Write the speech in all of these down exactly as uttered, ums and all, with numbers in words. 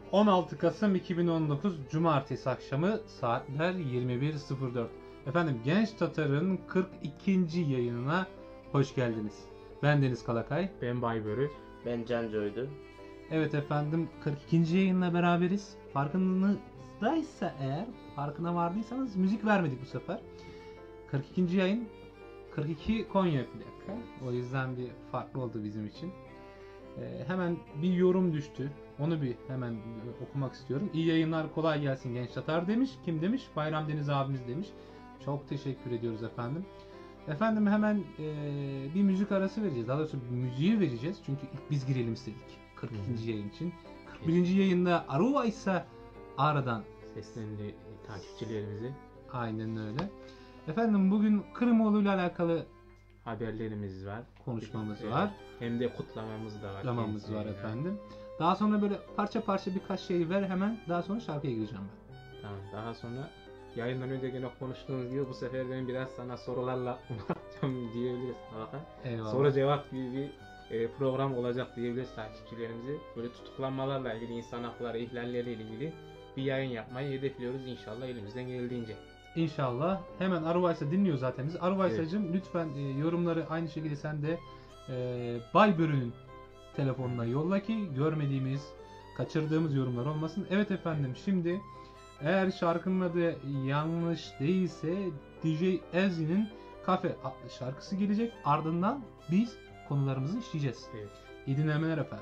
on altı Kasım iki bin on dokuz Cumartesi akşamı saatler yirmi bir sıfır dört. Efendim Genç Tatar'ın kırk ikinci yayınına hoş geldiniz. Ben Deniz Kalakay. Ben Baybörü. Ben Can Coydu. Evet efendim kırk ikinci yayınla beraberiz. Farkınızdaysa eğer, farkına vardıysanız müzik vermedik bu sefer. kırk ikinci yayın kırk iki Konya plaka. O yüzden bir farklı oldu bizim için. Ee, hemen bir yorum düştü. Onu bir hemen okumak istiyorum. İyi yayınlar, kolay gelsin Genç Tatar demiş. Kim demiş? Bayram Deniz abimiz demiş. Çok teşekkür ediyoruz efendim. Efendim hemen e, bir müzik arası vereceğiz. Daha doğrusu bir müziği vereceğiz. Çünkü ilk biz girelim istedik. kırk ikinci hmm. yayın için. kırk birinci yayında Aruva ise Ağrı'dan seslendi takipçilerimizi. Aynen öyle. Efendim bugün Kırımoğlu ile alakalı haberlerimiz var. Konuşmamız evet. var. Hem de kutlamamız da var. Kutlamamız var efendim. Daha sonra böyle parça parça birkaç şey ver hemen. Daha sonra şarkıya gireceğim ben. Tamam. Daha sonra yayından önce gene konuştuğumuz gibi bu sefer ben biraz sana sorularla umarım diyebiliriz. Eyvallah. Soru cevap gibi bir e, program olacak diyebiliriz takipçilerimize. Böyle tutuklanmalarla ilgili, insan hakları ihlalleriyle ilgili bir yayın yapmayı hedefliyoruz inşallah elimizden geldiğince. İnşallah. Hemen Aruvaysa dinliyor zaten bizi. Aruvaysa'cığım evet. Lütfen e, yorumları aynı şekilde sen de e, Baybörü'nün telefonuna yolla ki görmediğimiz, kaçırdığımız yorumlar olmasın. Evet efendim, şimdi eğer şarkının adı yanlış değilse D J Ezzi'nin Kafe adlı şarkısı gelecek. Ardından biz konularımızı işleyeceğiz. Evet. İyi dinlemeler efendim.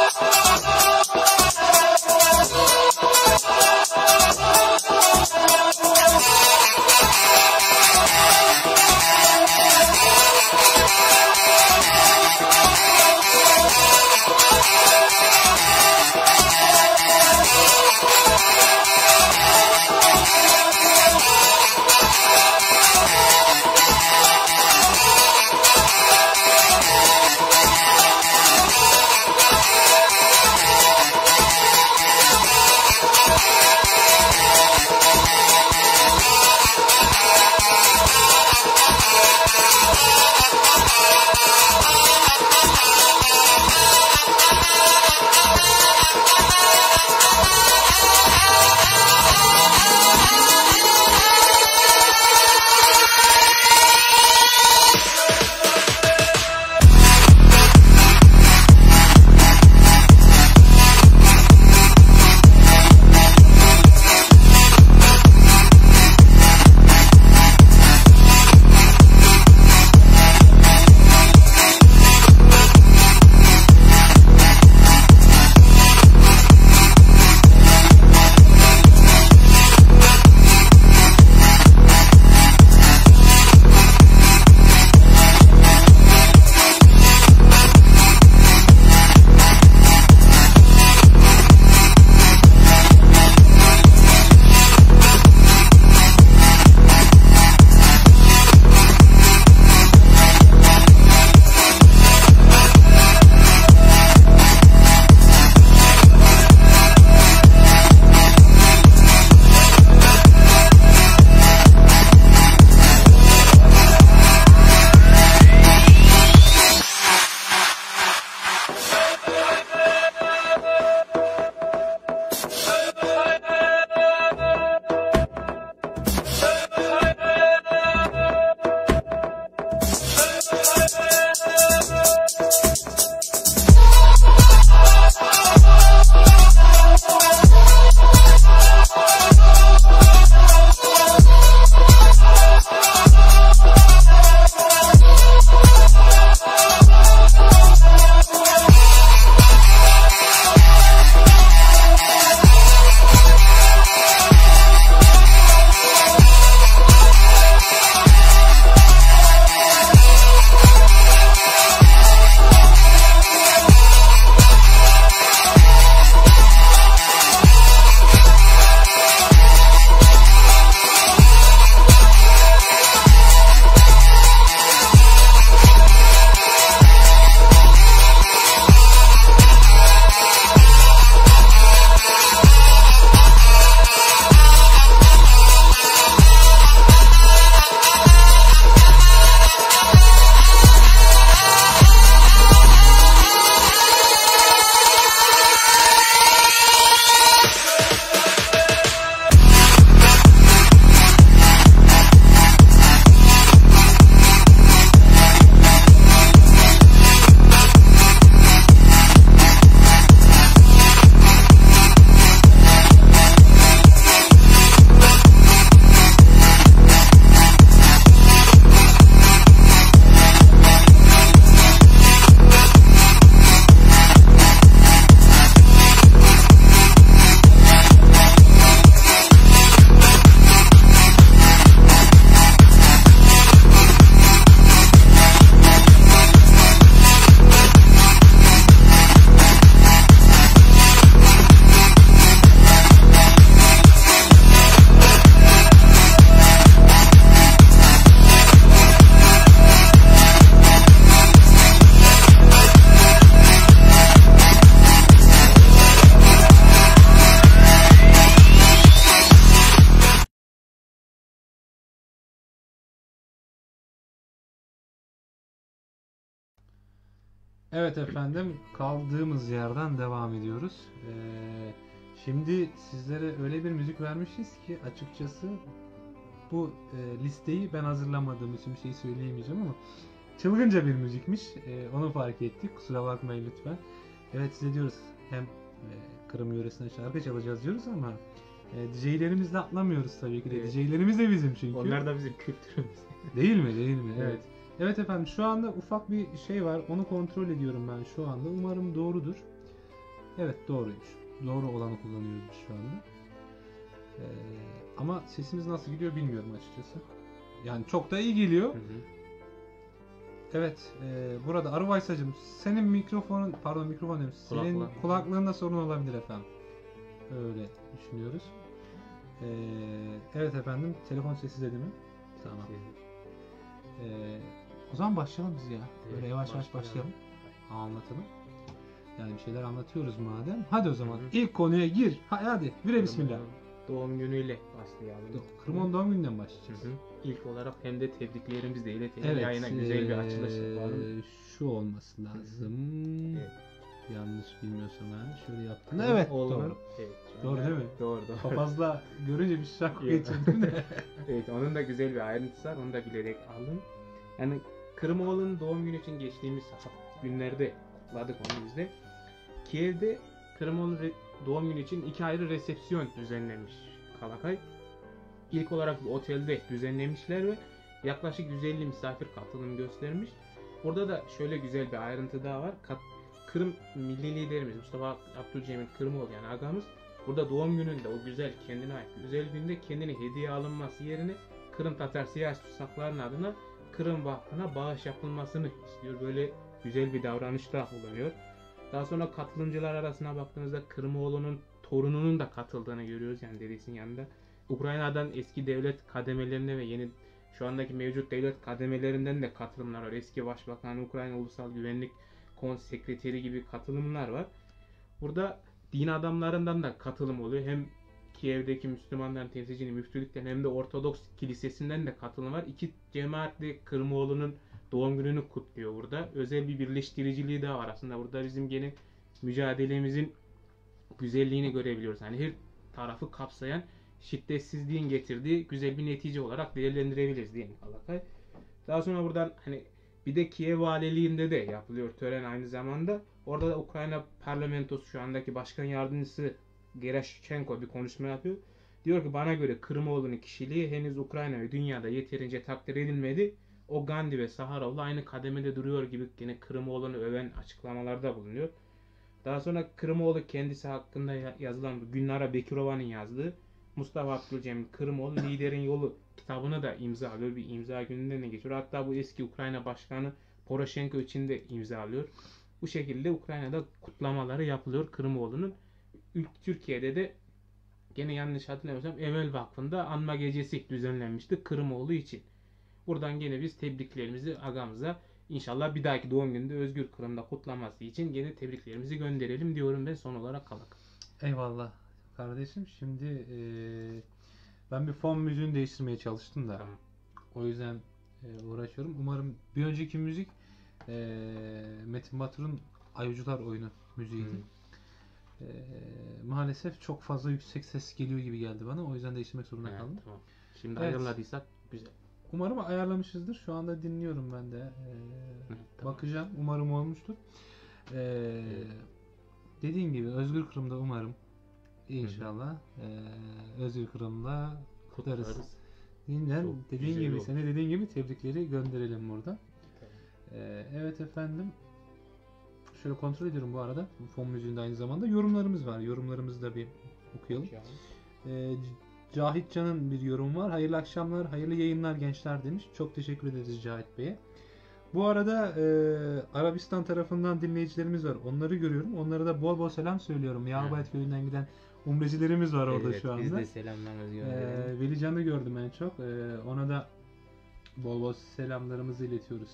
We'll be right back. Evet efendim, kaldığımız yerden devam ediyoruz. Ee, şimdi sizlere öyle bir müzik vermişiz ki açıkçası bu e, listeyi ben hazırlamadığım için bir şey söyleyemeyeceğim ama çılgınca bir müzikmiş. Ee, onu fark ettik. Kusura bakmayın lütfen. Evet, size diyoruz hem e, Kırım yöresinden şarkı çalacağız diyoruz ama e, D J'lerimizi de atlamıyoruz tabii ki de. Evet. D J'lerimiz de bizim çünkü. Onlar da bizim kültürümüz. Değil mi? Değil mi? Evet. Evet. Evet efendim, şu anda ufak bir şey var. Onu kontrol ediyorum ben şu anda. Umarım doğrudur. Evet, doğruymuş. Doğru olanı kullanıyoruz biz şu anda. Ee, ama sesimiz nasıl gidiyor bilmiyorum açıkçası. Yani çok da iyi geliyor. Hı hı. Evet, e, burada Arıvaysacığım, senin mikrofonun, pardon mikrofon demiş. Senin Kulaklığı. kulaklığında sorun olabilir efendim. Öyle düşünüyoruz. Ee, evet efendim, telefon sesi dedi mi? Tamam. Ee, o zaman başlayalım biz ya. Böyle Evet, yavaş yavaş başlayalım. başlayalım. Anlatalım. Yani bir şeyler anlatıyoruz madem. Hadi o zaman Hı hı. ilk konuya gir. Ha, hadi. Bire bismillah. Doğum günüyle başlayalım. Kırmon doğum gününden başlayacağız. Hı hı. İlk olarak hem de tebriklerimizi de iletelim. Evet. Yayına güzel bir açılış ee, yapalım. Şu olması lazım. Evet. Yanlış bilmiyorsam yani. Şöyle yaptım. Kırmızı Evet. oğlum. Doğru. Evet, Doğru değil mi? Doğru doğru. Papazla görünce bir şak Yok. geçirdim de. Evet, onun da güzel bir ayrıntısı var. Onu da bilerek aldım. Yani Kırımoğlu'nun doğum günü için geçtiğimiz günlerde kutladık onu biz de. Kiev'de Kırımoğlu re- doğum günü için iki ayrı resepsiyon düzenlemiş Kalakay. İlk olarak bir otelde düzenlemişler ve yaklaşık yüz elli misafir katılım göstermiş. Orada da şöyle güzel bir ayrıntı daha var. Kat- Kırım milli liderimiz Mustafa Abdülcemil Kırımoğlu, yani agamız, burada doğum gününde o güzel kendine ait güzel günde kendine hediye alınması yerine Kırım Tatar siyasi tutsakların adına Kırım Vakfı'na bağış yapılmasını istiyor. Böyle güzel bir davranışta bulunuyor. Daha sonra katılımcılar arasına baktığımızda Kırımoğlu'nun torununun da katıldığını görüyoruz, yani dedesinin yanında. Ukrayna'dan eski devlet kademelerine ve yeni şu andaki mevcut devlet kademelerinden de katılımlar var. Eski Başbakan, Ukrayna Ulusal Güvenlik Konsekreteri gibi katılımlar var. Burada din adamlarından da katılım oluyor. Hem Kiev'deki Müslümanların temsilcinin müftülükten hem de Ortodoks Kilisesi'nden de katılım var. İki cemaat de Kırımoğlu'nun doğum gününü kutluyor burada. Özel bir birleştiriciliği de var aslında. Burada bizim gene mücadelemizin güzelliğini görebiliyoruz. Yani her tarafı kapsayan, şiddetsizliğin getirdiği güzel bir netice olarak değerlendirebiliriz diyelim Kalakay. Daha sonra buradan hani bir de Kiev valiliğinde de yapılıyor tören aynı zamanda. Orada da Ukrayna parlamentosu şu andaki başkan yardımcısı Gerashchenko bir konuşma yapıyor. Diyor ki bana göre Kırımoğlu'nun kişiliği henüz Ukrayna ve dünyada yeterince takdir edilmedi. O Gandhi ve Saharov'la aynı kademede duruyor gibi yine Kırımoğlu'nu öven açıklamalarda bulunuyor. Daha sonra Kırımoğlu kendisi hakkında yazılan Gülnara Bekirova'nın yazdığı Mustafa Abdülcemil Kırımoğlu Liderin Yolu kitabını da imza alıyor. Bir imza gününden de geçiyor. Hatta bu eski Ukrayna Başkanı Poroshenko için de imza alıyor. Bu şekilde Ukrayna'da kutlamaları yapılıyor Kırımoğlu'nun. Türkiye'de de gene yanlış hatırlamıyorsam Emel Vakfı'nda anma gecesi düzenlenmişti Kırımoğlu için. Buradan gene biz tebriklerimizi agamıza, İnşallah bir dahaki doğum gününde Özgür Kırım'da kutlaması için gene tebriklerimizi gönderelim diyorum ben son olarak Kalak. Eyvallah kardeşim. Şimdi e, ben bir fon müziğini değiştirmeye çalıştım da. Tamam. O yüzden e, uğraşıyorum. Umarım bir önceki müzik e, Metin Batur'un Ayucular oyunu müziğiydi. Hmm. E, maalesef çok fazla yüksek ses geliyor gibi geldi bana. O yüzden değiştirmek zorunda Evet, kaldım. tamam. Şimdi Evet. ayarladıysak güzel. Umarım ayarlamışızdır. Şu anda dinliyorum ben de. E, Hı, tamam. bakacağım. Umarım olmuştur. E, Evet. Dediğim gibi Özgür Kırım'da umarım İnşallah e, Özgür Kırım'da kutlarız. Kutlarız. Dinlen Çok dediğin güzel gibi olur. seni dediğin gibi tebrikleri gönderelim burada. Tamam. E, evet efendim. Şöyle kontrol ediyorum bu arada. Fon müziğinde aynı zamanda yorumlarımız var. Yorumlarımızı da bir okuyalım. E, Cahit Can'ın bir yorumu var. Hayırlı akşamlar, hayırlı yayınlar gençler demiş. Çok teşekkür ederiz Cahit Bey'e. Bu arada e, Arabistan tarafından dinleyicilerimiz var. Onları görüyorum. Onlara da bol bol selam söylüyorum. Yalbayat köyünden giden umrecilerimiz var orada Evet, şu anda. biz de selamlarımızı gönderelim. Ee, Velican'ı gördüm en çok. Ee, ona da bol bol selamlarımızı iletiyoruz.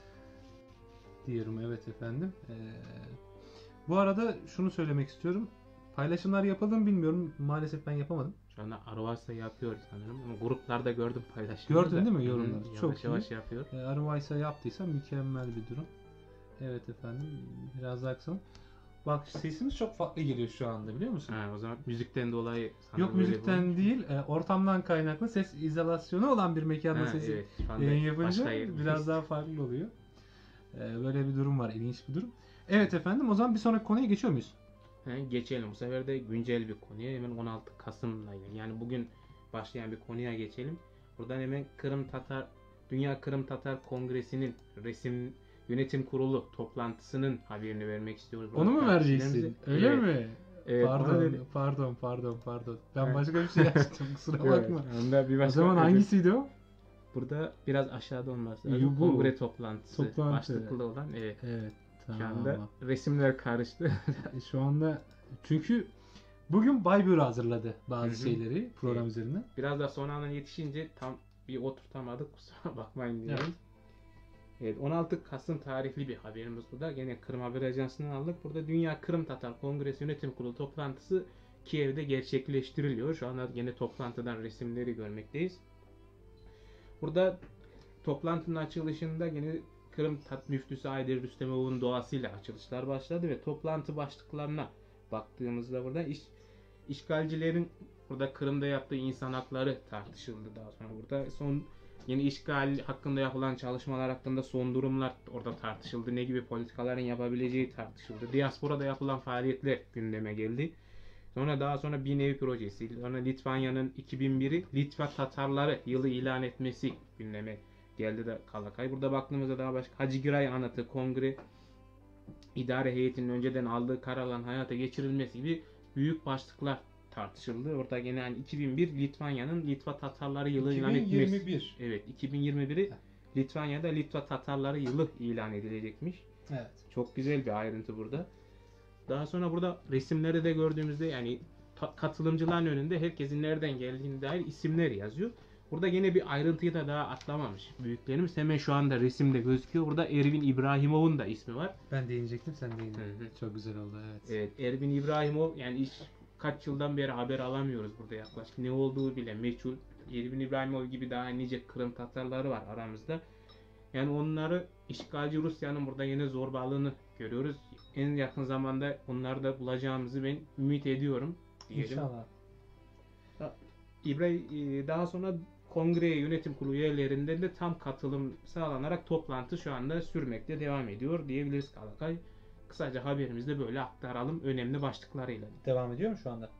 Diyorum evet efendim. Ee, bu arada şunu söylemek istiyorum. Paylaşımlar yapıldı mı bilmiyorum. Maalesef ben yapamadım. Şu anda Arvas'ta yapıyor sanırım. Ama gruplarda gördüm paylaşımları. Gördün da. değil mi Hı, yorumları? Yavaş Çok yavaş iyi. yapıyor. Ee, Arvaysa yaptıysa mükemmel bir durum. Evet efendim. Biraz daha kısalım. Bak sesimiz çok farklı geliyor şu anda biliyor musun? Ha, o zaman müzikten dolayı sana Yok böyle müzikten olmuş. değil, e, ortamdan kaynaklı ses izolasyonu olan bir mekanda Ha, sesi evet, şu anda yayın yapınca başka yer- biraz daha farklı oluyor. E, böyle bir durum var, ilginç bir durum. Evet efendim, o zaman bir sonraki konuya geçiyor muyuz? He, geçelim. Bu sefer de güncel bir konuya. Hemen on altı Kasım'la yani bugün başlayan bir konuya geçelim. Buradan hemen Kırım Tatar Dünya Kırım Tatar Kongresi'nin resim yönetim kurulu toplantısının haberini vermek istiyoruz. Onu mu vereceksin? Öyle Evet. mi? Evet, onu pardon, dedi. pardon, pardon, pardon. Ben Evet. başka bir şey açtım, kusura Evet, bakma. onda bir O başka zaman ödül- hangisiydi o? Burada biraz aşağıda olması İyi, lazım. bu. Kongre toplantısı Toplantı. başlıklı olan. Evet. Evet, Şu tamam. anda resimler karıştı. E, Şu anda çünkü bugün Baybür hazırladı bazı Hı hı. şeyleri program Evet. üzerine. Biraz da son anda yetişince tam bir oturtamadık. Kusura bakmayın diyoruz. Evet. Evet, on altı Kasım tarihli bir haberimiz bu da. Gene Kırım Haber Ajansı'ndan aldık. Burada Dünya Kırım Tatar Kongresi Yönetim Kurulu toplantısı Kiev'de gerçekleştiriliyor. Şu anda yine toplantıdan resimleri görmekteyiz. Burada toplantının açılışında yine Kırım Tat Müftüsü Aydar Rüstemov'un doğasıyla açılışlar başladı ve toplantı başlıklarına baktığımızda burada iş, işgalcilerin burada Kırım'da yaptığı insan hakları tartışıldı daha sonra. Burada son yeni işgal hakkında yapılan çalışmalar hakkında son durumlar orada tartışıldı. Ne gibi politikaların yapabileceği tartışıldı. Diasporada yapılan faaliyetler gündeme geldi. Sonra daha sonra bir nevi projesi. Sonra Litvanya'nın iki bin biri Litva Tatarları yılı ilan etmesi gündeme geldi de Kalakay. Burada baktığımızda daha başka Hacı Giray Anıtı, Kongre İdare Heyeti'nin önceden aldığı kararların hayata geçirilmesi gibi büyük başlıklar tartışıldı. Orada gene yani iki bin bir Litvanya'nın Litva Tatarları yılı ilan etmesi. iki bin yirmi bir. Evet, iki bin yirmi biri Litvanya'da Litva Tatarları yılı ilan edilecekmiş. Evet. Çok güzel bir ayrıntı burada. Daha sonra burada resimleri de gördüğümüzde yani ta- katılımcıların önünde herkesin nereden geldiğine dair isimler yazıyor. Burada yine bir ayrıntıyı da daha atlamamış büyüklerimiz. Hemen şu anda resimde gözüküyor. Burada Ervin İbrahimov'un da ismi var. Ben değinecektim, sen değindin. Hı hı. Çok güzel oldu, evet. Evet, Ervin İbrahimov yani iş kaç yıldan beri haber alamıyoruz burada yaklaşık. Ne olduğu bile meçhul. Ervin İbrahimov gibi daha nice Kırım Tatarları var aramızda. Yani onları işgalci Rusya'nın burada yine zorbalığını görüyoruz. En yakın zamanda onları da bulacağımızı ben ümit ediyorum diyelim. İnşallah. İbrahim daha sonra kongre yönetim kurulu üyelerinden de tam katılım sağlanarak toplantı şu anda sürmekte devam ediyor diyebiliriz Kalakay. Kısaca haberimizi de böyle aktaralım önemli başlıklarıyla. Devam ediyor mu şu anda?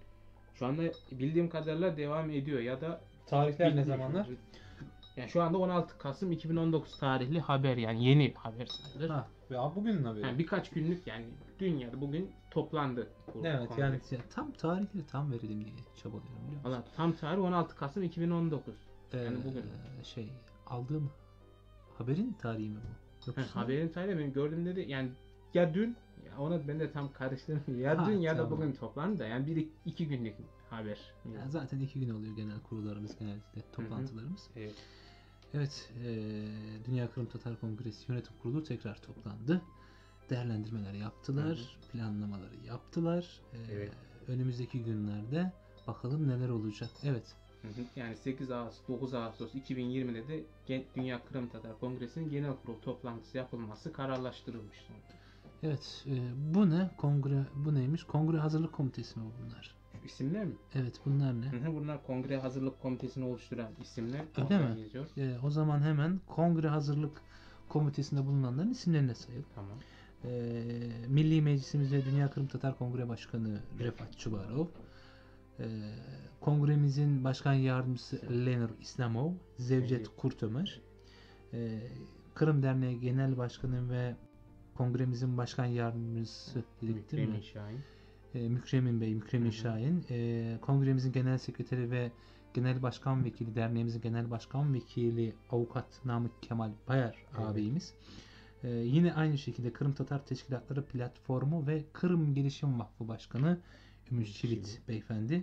Şu anda bildiğim kadarıyla devam ediyor ya da Tarihler ne bitmiş. zamanlar? Yani şu anda on altı Kasım iki bin on dokuz tarihli haber yani yeni haber sayılır. Ha, ya bugünün haberi. Yani birkaç günlük yani dünyada bugün toplandı. bu Evet kongre. yani tam tarihleri tam verelim diye çabalıyorum biliyor musun? Valla tam tarih on altı Kasım iki bin on dokuz. Yani Ee, bugün. şey aldığım haberin tarihi mi bu? Ha, Yoksa haberin tarihi benim gördüğümde de yani ya dün ya ona ben de tam karıştırdım. Ya Ha, dün ya da tamam. bugün toplandı da yani bir iki günlük haber. ya zaten iki gün oluyor genel kurullarımız, genellikle toplantılarımız. Evet. Evet, eee, Dünya Kırım Tatar Kongresi Yönetim Kurulu tekrar toplandı. Değerlendirmeler yaptılar, Hı planlamaları yaptılar. Eee, Evet. Önümüzdeki günlerde bakalım neler olacak. Evet. Hı hı. Yani sekiz Ağustos dokuz Ağustos iki bin yirmide de Gen- Dünya Kırım Tatar Kongresi'nin genel kurul toplantısı yapılması kararlaştırılmış. sonra. Evet, eee, bu ne? Kongre bu neymiş? Kongre Hazırlık Komitesi mi bunlar? Şu isimler mi? Evet, bunlar ne? Hı hı. Bunlar Kongre Hazırlık Komitesi'ni oluşturan isimler. Öyle Oradan mi? yazıyor. Eee, o zaman hemen Kongre Hazırlık Komitesi'nde bulunanların isimlerini sayalım. Tamam. Eee Milli Meclisimizde Dünya Kırım Tatar Kongre Başkanı Refat Çubarov, eee, kongremizin başkan yardımcısı Lenor İslamov, Zevcet Evet. Kurtömer, eee, Kırım Derneği Genel Başkanı ve kongremizin başkan yardımcısı dedik değil mi? Mükremin Şahin. Eee, Mükremin Bey, Mükremin Hı hı. Şahin, eee, kongremizin genel sekreteri ve genel başkan vekili, derneğimizin genel başkan vekili avukat Namık Kemal Bayar Evet. ağabeyimiz. Ee, yine aynı şekilde Kırım Tatar Teşkilatları Platformu ve Kırım Gelişim Vakfı Başkanı Ümit Çivit Çivit. Beyefendi.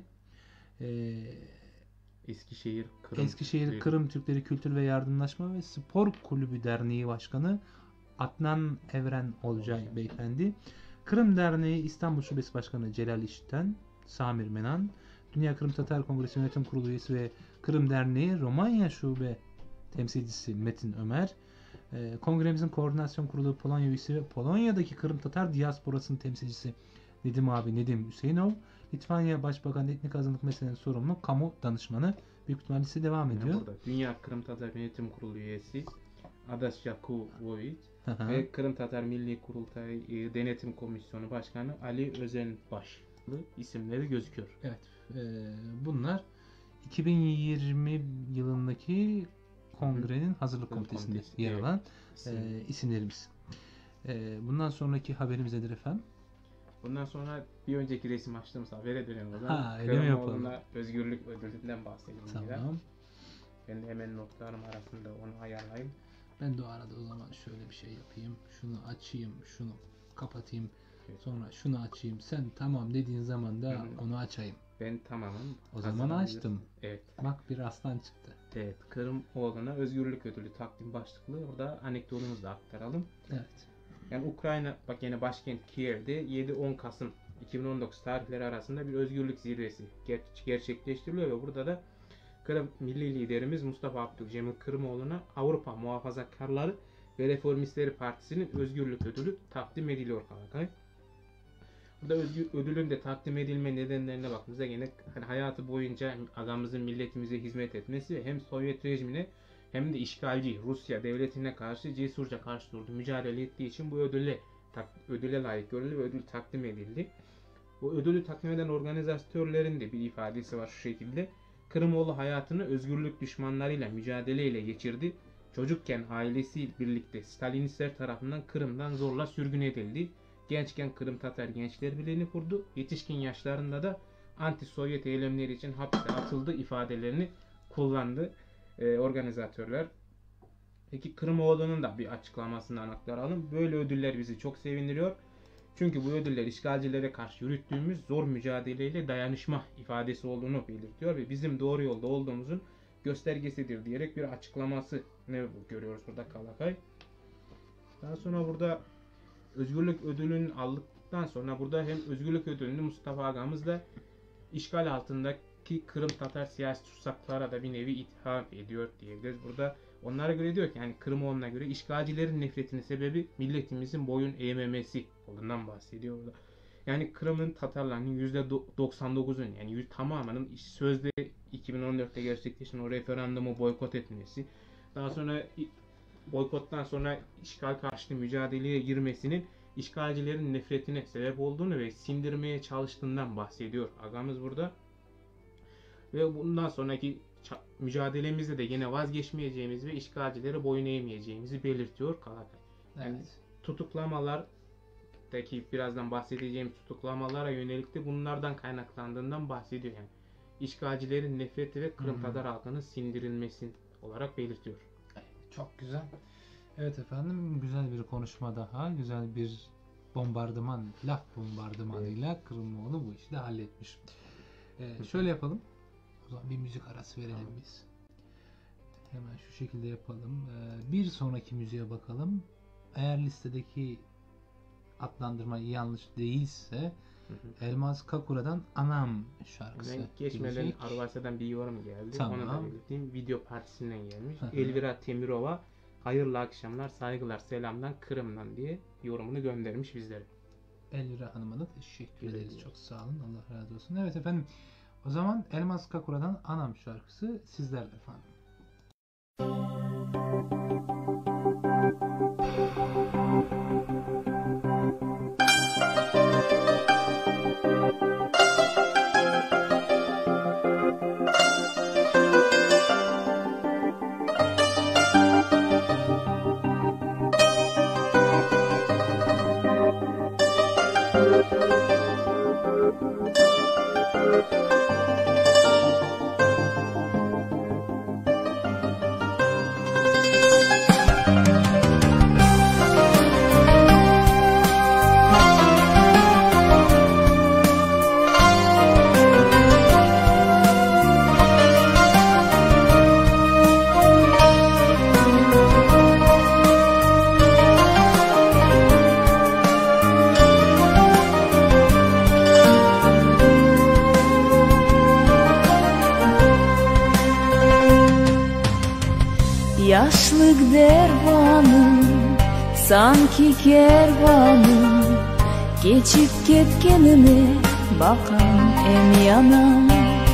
Ee, Eskişehir Kırım. Eskişehir Türkleri. Kırım Türkleri Kültür ve Yardımlaşma ve Spor Kulübü Derneği Başkanı Adnan Evren Olcay Olcay. Beyefendi. Kırım Derneği İstanbul Şubesi Başkanı Celal İşten, Samir Menan, Dünya Kırım Tatar Kongresi Yönetim Kurulu üyesi ve Kırım Derneği Romanya Şube Temsilcisi Metin Ömer, E, kongremizin koordinasyon kurulu Polonya üyesi ve Polonya'daki Kırım Tatar diasporasının temsilcisi Nedim abi Nedim Hüseyinov, Litvanya Başbakan Etnik Azınlık Meselelerinin sorumlu kamu danışmanı. Büyük ihtimalle liste devam Yani ediyor. burada Dünya Kırım Tatar Yönetim Kurulu üyesi Adas Yakubovic ve Kırım Tatar Milli Kurultay e, Denetim Komisyonu Başkanı Ali Özenbaşlı isimleri gözüküyor. Evet. E, bunlar iki bin yirmi yılındaki kongrenin hazırlık komitesinde Komitesi, yer evet. alan İsim. e, isimlerimiz. E, bundan sonraki haberimiz nedir efendim? Bundan sonra bir önceki resim açtığımız habere dönelim o zaman. Ha, öyle mi yapalım? Kırımoğlu'na özgürlük ödülünden bahsedelim. Tamam. biraz. Ben de hemen notlarım arasında onu ayarlayayım. Ben de o arada o zaman şöyle bir şey yapayım. Şunu açayım, şunu kapatayım. Evet. Sonra şunu açayım. Sen tamam dediğin zaman da Hı hı. onu açayım. Ben tamamım. O zaman Hazırlayabiliriz. açtım. Evet. Bak bir aslan çıktı. Evet. Kırımoğlu'na özgürlük ödülü takdim başlıklı. Orada anekdotumuzu da aktaralım. Evet. Yani Ukrayna, bak yine başkent Kiev'de yedi on Kasım iki bin on dokuz tarihleri arasında bir özgürlük zirvesi ger- gerçekleştiriliyor ve burada da Kırım Milli Liderimiz Mustafa Abdülcemil Kırımoğlu'na Avrupa Muhafazakarları ve Reformistleri Partisi'nin özgürlük ödülü takdim ediliyor Kalakay. Burada özgür, ödülün de takdim edilme nedenlerine baktığımızda yine hani hayatı boyunca agamızın milletimize hizmet etmesi ve hem Sovyet rejimine hem de işgalci Rusya devletine karşı cesurca karşı durdu, mücadele ettiği için bu ödülle tak, ödüle layık görüldü ve ödül takdim edildi. Bu ödülü takdim eden organizatörlerin de bir ifadesi var şu şekilde. Kırımoğlu hayatını özgürlük düşmanlarıyla mücadeleyle geçirdi. Çocukken ailesiyle birlikte Stalinistler tarafından Kırım'dan zorla sürgün edildi. Gençken Kırım Tatar Gençler Birliği'ni kurdu. Yetişkin yaşlarında da anti-Sovyet eylemleri için hapse atıldı ifadelerini kullandı e, organizatörler. Peki Kırımoğlu'nun da bir açıklamasından aktaralım. Böyle ödüller bizi çok sevindiriyor. Çünkü bu ödüller işgalcilere karşı yürüttüğümüz zor mücadeleyle dayanışma ifadesi olduğunu belirtiyor ve bizim doğru yolda olduğumuzun göstergesidir diyerek bir açıklaması ne görüyoruz burada Kalakay. Daha sonra burada özgürlük ödülünü aldıktan sonra burada hem özgürlük ödülünü Mustafa Agamız da işgal altındaki Kırım Tatar siyasi tutsaklara da bir nevi itham ediyor diyebiliriz. Burada onlara göre diyor ki yani Kırımoğlu'na göre işgalcilerin nefretinin sebebi milletimizin boyun eğmemesi olduğundan bahsediyor orada. Yani Kırım'ın Tatarlarının yüzde doksan dokuzun yani yüz, tamamının sözde iki bin on dörtte gerçekleşen o referandumu boykot etmesi, daha sonra boykottan sonra işgal karşıtı mücadeleye girmesinin işgalcilerin nefretine sebep olduğunu ve sindirmeye çalıştığından bahsediyor agamız burada. Ve bundan sonraki mücadelemizde de yine vazgeçmeyeceğimizi ve işgalcilere boyun eğmeyeceğimizi belirtiyor Kalakay. Yani Evet. tutuklamalardaki birazdan bahsedeceğim tutuklamalara yönelik de bunlardan kaynaklandığından bahsediyor yani. İşgalcilerin nefreti ve Kırım Hı-hı. Tatar halkının sindirilmesi olarak belirtiyor. Çok güzel. Evet efendim, güzel bir konuşma daha, güzel bir bombardıman, laf bombardımanıyla Kırımoğlu bu işi de halletmiş. Ee, şöyle yapalım. O zaman bir müzik arası verelim Tamam. biz. Hemen şu şekilde yapalım. Ee, bir sonraki müziğe bakalım. Eğer listedeki adlandırma yanlış değilse Hı hı. Elmas Kakura'dan Anam şarkısı Ben geçmeden gelecek. Arvasya'dan bir yorum geldi. Tamam. Onu da belirteyim. Video partisinden gelmiş. Hı hı. Elvira Temirova hayırlı akşamlar, saygılar, selamdan Kırım'dan diye yorumunu göndermiş bizlere. Elvira Hanım'a da teşekkür Güle ederiz. güle. Çok sağ olun. Allah razı olsun. Evet efendim. O zaman Elmas Kakura'dan Anam şarkısı sizlerle efendim. Aşık dervanım, sanki kervanım, geçip ketkenine bakan em yanam.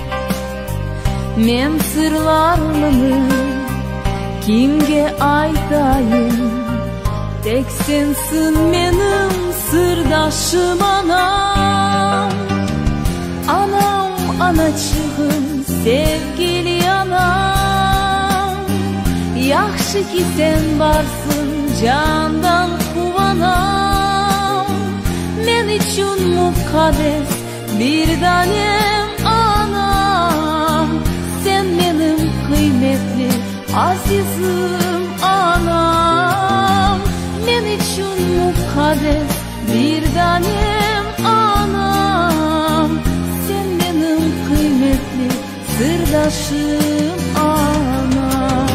Men sırlarımı kimge aytayım, tek sensin menim sırdaşım anam. Anam, anacığım, sevgili anam, yaxşı ki sen varsın, candan kuvanam. Men için mukaddes bir tanem anam, sen benim kıymetli azizim anam. Men için mukaddes bir tanem anam, sen benim kıymetli sırdaşım anam.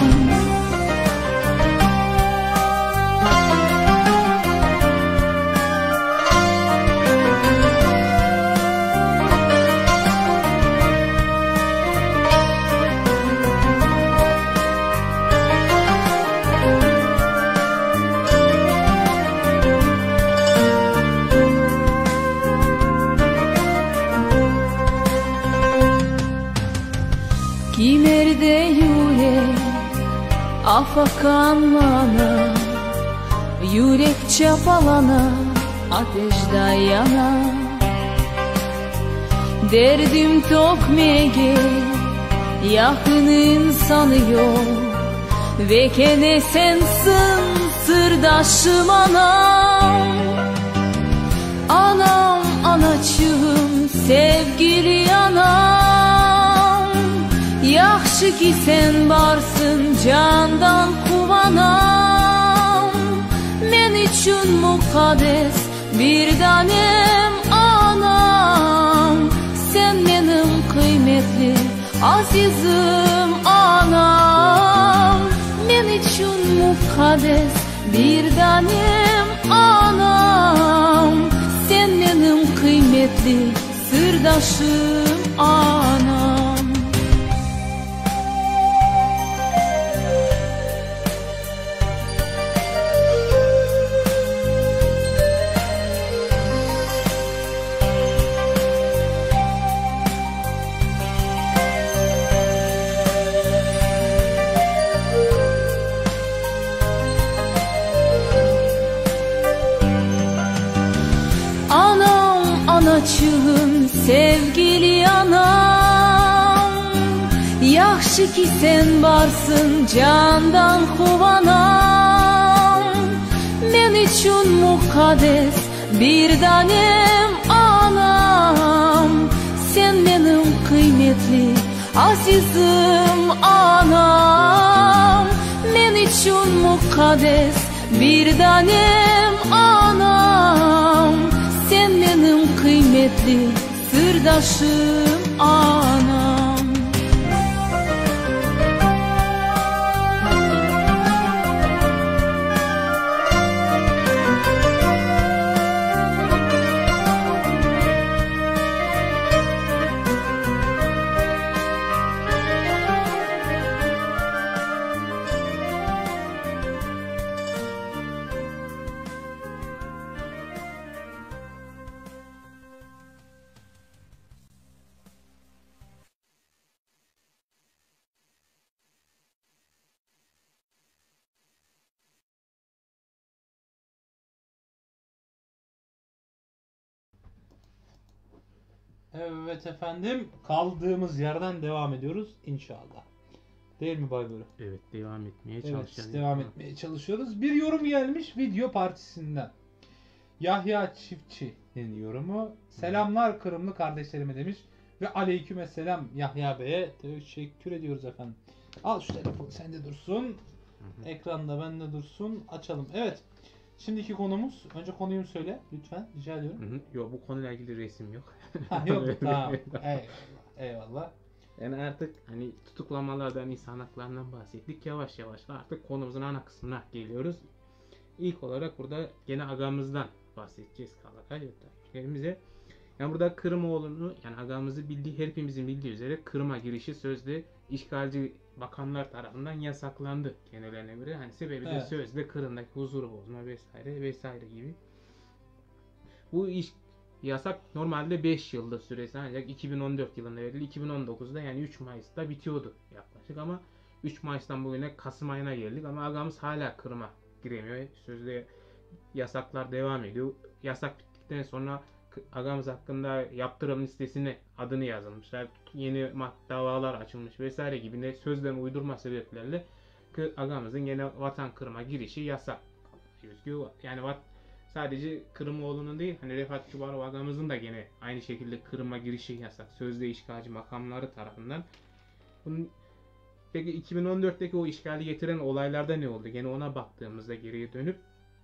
Kimerde yürek afakanlana, yürek çapalana, ateşte yana. Derdim tokmege, yakın insanı yok, ve kene sensin sırdaşım anam. Anam, anacığım, sevgili anam, yaxşı ki sen varsın, candan kuvanam. Men için mukaddes bir tanem anam, sen benim kıymetli azizim anam. Men için mukaddes bir tanem anam, sen benim kıymetli sırdaşım anam. Anacığım, sevgili anam, yaxşı ki sen varsın, candan kuvanam. Men için mukaddes bir tanem anam, sen benim kıymetli azizim anam. Men için mukaddes bir tanem anam, sen benim kıymetli sırdaşım anam. Evet efendim, kaldığımız yerden devam ediyoruz inşallah. Değil mi Bay Börü? Evet, devam etmeye Evet, çalışacağız. devam etmeye çalışıyoruz. Bir yorum gelmiş video partisinden. Yahya Çiftçi'nin yorumu. Selamlar Kırımlı kardeşlerime demiş. Ve aleykümselam Yahya Bey'e teşekkür ediyoruz efendim. Al şu telefon sende dursun. Hı hı. Ekranda bende dursun. Açalım. Evet. Şimdiki konumuz. Önce konuyu söyle lütfen. Rica ediyorum. Hı hı. Yok, bu konuyla ilgili resim yok. Ha, yok. Tamam. Eyvallah. Eyvallah. Yani artık hani tutuklamalardan, insan haklarından bahsettik. Yavaş yavaş da artık konumuzun ana kısmına geliyoruz. İlk olarak burada gene agamızdan bahsedeceğiz Kalakay yurttaşlarımıza. Yani burada Kırımoğlu'nu, yani agamızı bildiği, hepimizin bildiği üzere Kırım'a girişi sözde işgalci bakanlar tarafından yasaklandı kendilerine göre. Hani sebebi de Evet. sözde Kırım'daki huzuru bozma vesaire vesaire gibi. Bu iş yasak normalde beş yılda süresi, ancak iki bin on dört yılında verildi. iki bin on dokuzda yani üç Mayıs'ta bitiyordu yaklaşık, ama üç Mayıs'tan bugüne Kasım ayına geldik ama agamız hala Kırım'a giremiyor. Sözde yasaklar devam ediyor. Yasak bittikten sonra agamız hakkında yaptırım listesine adını yazılmışlar. Yeni davalar açılmış vesaire gibi de sözden uydurma sebeplerle agamızın yine vatan Kırım'a girişi yasak gözüküyor. Yani vat sadece Kırımoğlu'nun değil, hani Refat Çubarov agamızın da gene aynı şekilde Kırım'a girişi yasak. Sözde işgalci makamları tarafından. Bunun, peki iki bin on dörtteki o işgali getiren olaylarda ne oldu? Gene ona baktığımızda geriye dönüp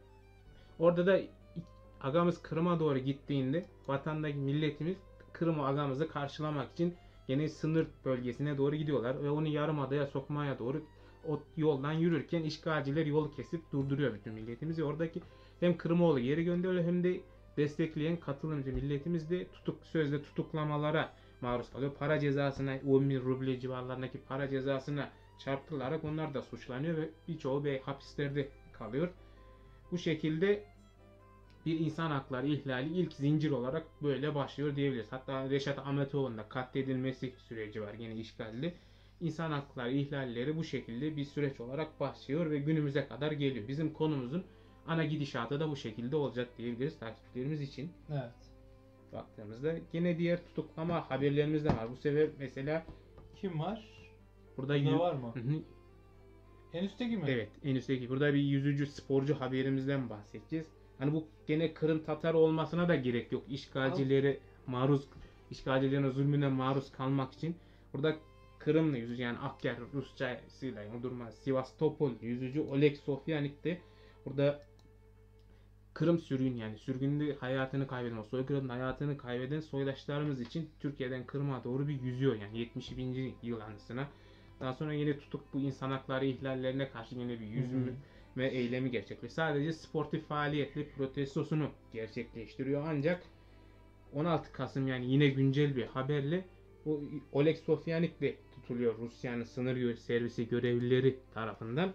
orada da agamız Kırım'a doğru gittiğinde vatandaki milletimiz Kırım'ı agamızı karşılamak için gene sınır bölgesine doğru gidiyorlar ve onu yarımadaya sokmaya doğru o yoldan yürürken işgalciler yolu kesip durduruyor bütün milletimizi. Oradaki hem Kırımoğlu geri gönderiyor hem de destekleyen katılımcı milletimiz de tutuk sözde tutuklamalara maruz kalıyor. Para cezasına, on bin ruble civarlarındaki para cezasına çarptırılarak onlar da suçlanıyor ve birçoğu bey hapislerde kalıyor. Bu şekilde bir insan hakları ihlali ilk zincir olarak böyle başlıyor diyebiliriz. Hatta Reşat Ahmetoğlu'nun da katledilmesi süreci var yine işgalli. İnsan hakları ihlalleri bu şekilde bir süreç olarak başlıyor ve günümüze kadar geliyor. Bizim konumuzun ana gidişatı da bu şekilde olacak diyebiliriz takipçilerimiz için. Evet. Baktığımızda yine diğer tutuklama haberlerimiz de var. Bu sefer mesela Kim var? burada Burada yü- var mı? Hı hı. En üstteki mi? Evet, en üstteki. Burada bir yüzücü sporcu haberimizden bahsedeceğiz. Hani bu gene Kırım Tatar olmasına da gerek yok. İşgalcilere maruz, işgalcilerin zulmüne maruz kalmak için. Burada Kırımlı yüzücü, yani Akker Rusçasıyla yani durmaz. Sivastopol yüzücü Oleg Sofyanik de burada Kırım sürgün, yani sürgünde hayatını kaybeden, soykırımda hayatını kaybeden soydaşlarımız için Türkiye'den Kırım'a doğru bir yüzüyor, yani yetmiş birinci yıl anısına. Daha sonra yine tutuk bu insan hakları ihlallerine karşı yine bir yüzme ve eylemi gerçekleştiriyor. Sadece sportif faaliyetle protestosunu gerçekleştiriyor. Ancak on altı Kasım, yani yine güncel bir haberle bu Oleg Sofyanik de tutuluyor Rusya'nın sınır servisi görevlileri tarafından.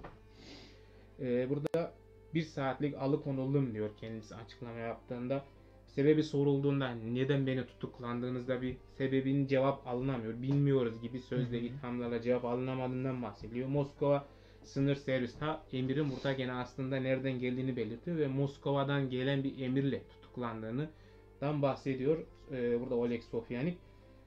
Ee, burada bir saatlik alıkonuldum diyor kendisi açıklama yaptığında. Sebebi sorulduğunda neden beni tutuklandığınızda bir sebebin cevap alınamıyor, bilmiyoruz gibi sözle ithamlarla cevap alınamadığından bahsediyor. Moskova sınır servis ta emirin burada gene aslında nereden geldiğini belirtiyor ve Moskova'dan gelen bir emirle tutuklandığından bahsediyor. Ee, burada Oleg Sofyanik.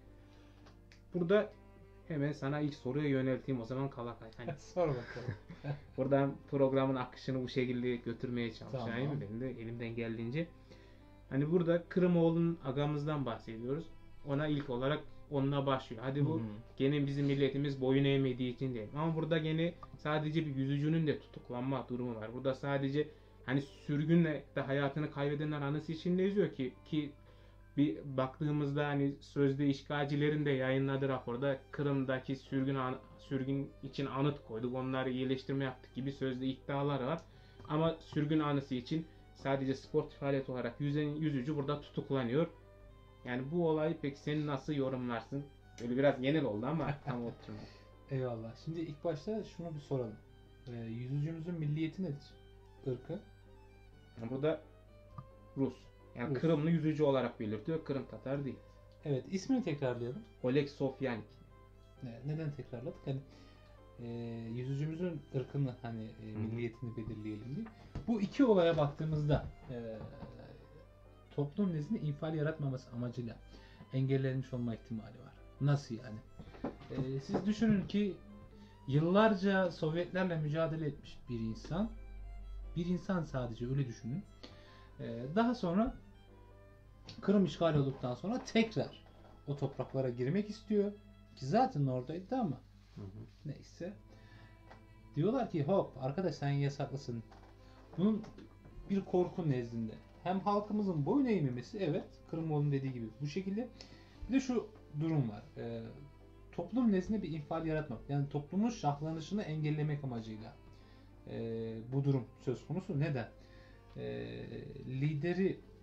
Burada hemen sana ilk soruya yönelteyim o zaman Kalakay. Hani Sor bakalım. buradan programın akışını bu şekilde götürmeye çalışayım. Tamam. Benim de elimden geldiğince. Hani burada Kırımoğlu'nun agamızdan bahsediyoruz. Ona ilk olarak onunla başlıyor. Hadi bu Hı hı. gene bizim milletimiz boyun eğmediği için değil. Ama burada gene sadece bir yüzücünün de tutuklanma durumu var. Burada sadece hani sürgünle de hayatını kaybedenler anısı için de yazıyor ki ki bir baktığımızda hani sözde işgalcilerin de yayınladığı raporda Kırım'daki sürgün an- sürgün için anıt koyduk. Onları iyileştirme yaptık gibi sözde iddialar var. Ama sürgün anısı için sadece sportif faaliyet olarak yüzen yüzücü burada tutuklanıyor. Yani bu olayı peki sen nasıl yorumlarsın? Böyle biraz genel oldu ama tam oturmadı. Eyvallah. Şimdi ilk başta şunu bir soralım. Ee, yüzücümüzün milliyeti nedir? Irkı? Yani burada Rus. Yani Rus. Kırımlı yüzücü olarak belirtiyor. Kırım Tatar değil. Evet. ismini tekrarlayalım. Oleg Sofyanik. Ne- Neden tekrarladık? Hani e, yüzücümüzün ırkını hani e, Hı hı. milliyetini belirleyelim diye. Bu iki olaya baktığımızda e, toplum nezdinde infial yaratmaması amacıyla engellenmiş olma ihtimali var. Nasıl yani? E, siz düşünün ki yıllarca Sovyetlerle mücadele etmiş bir insan, bir insan sadece öyle düşünün. E, daha sonra Kırım işgali olduktan sonra tekrar o topraklara girmek istiyor. Ki zaten oradaydı ama neyse. Diyorlar ki hop arkadaş sen yasaklısın. Bunun bir korku nezdinde. Hem halkımızın boyun eğmemesi, evet Kırımoğlu'nun dediği gibi bu şekilde. Bir de şu durum var. Ee, toplum nezdinde bir infial yaratmak. Yani toplumun şahlanışını engellemek amacıyla ee, bu durum söz konusu. Neden? Ee, lideri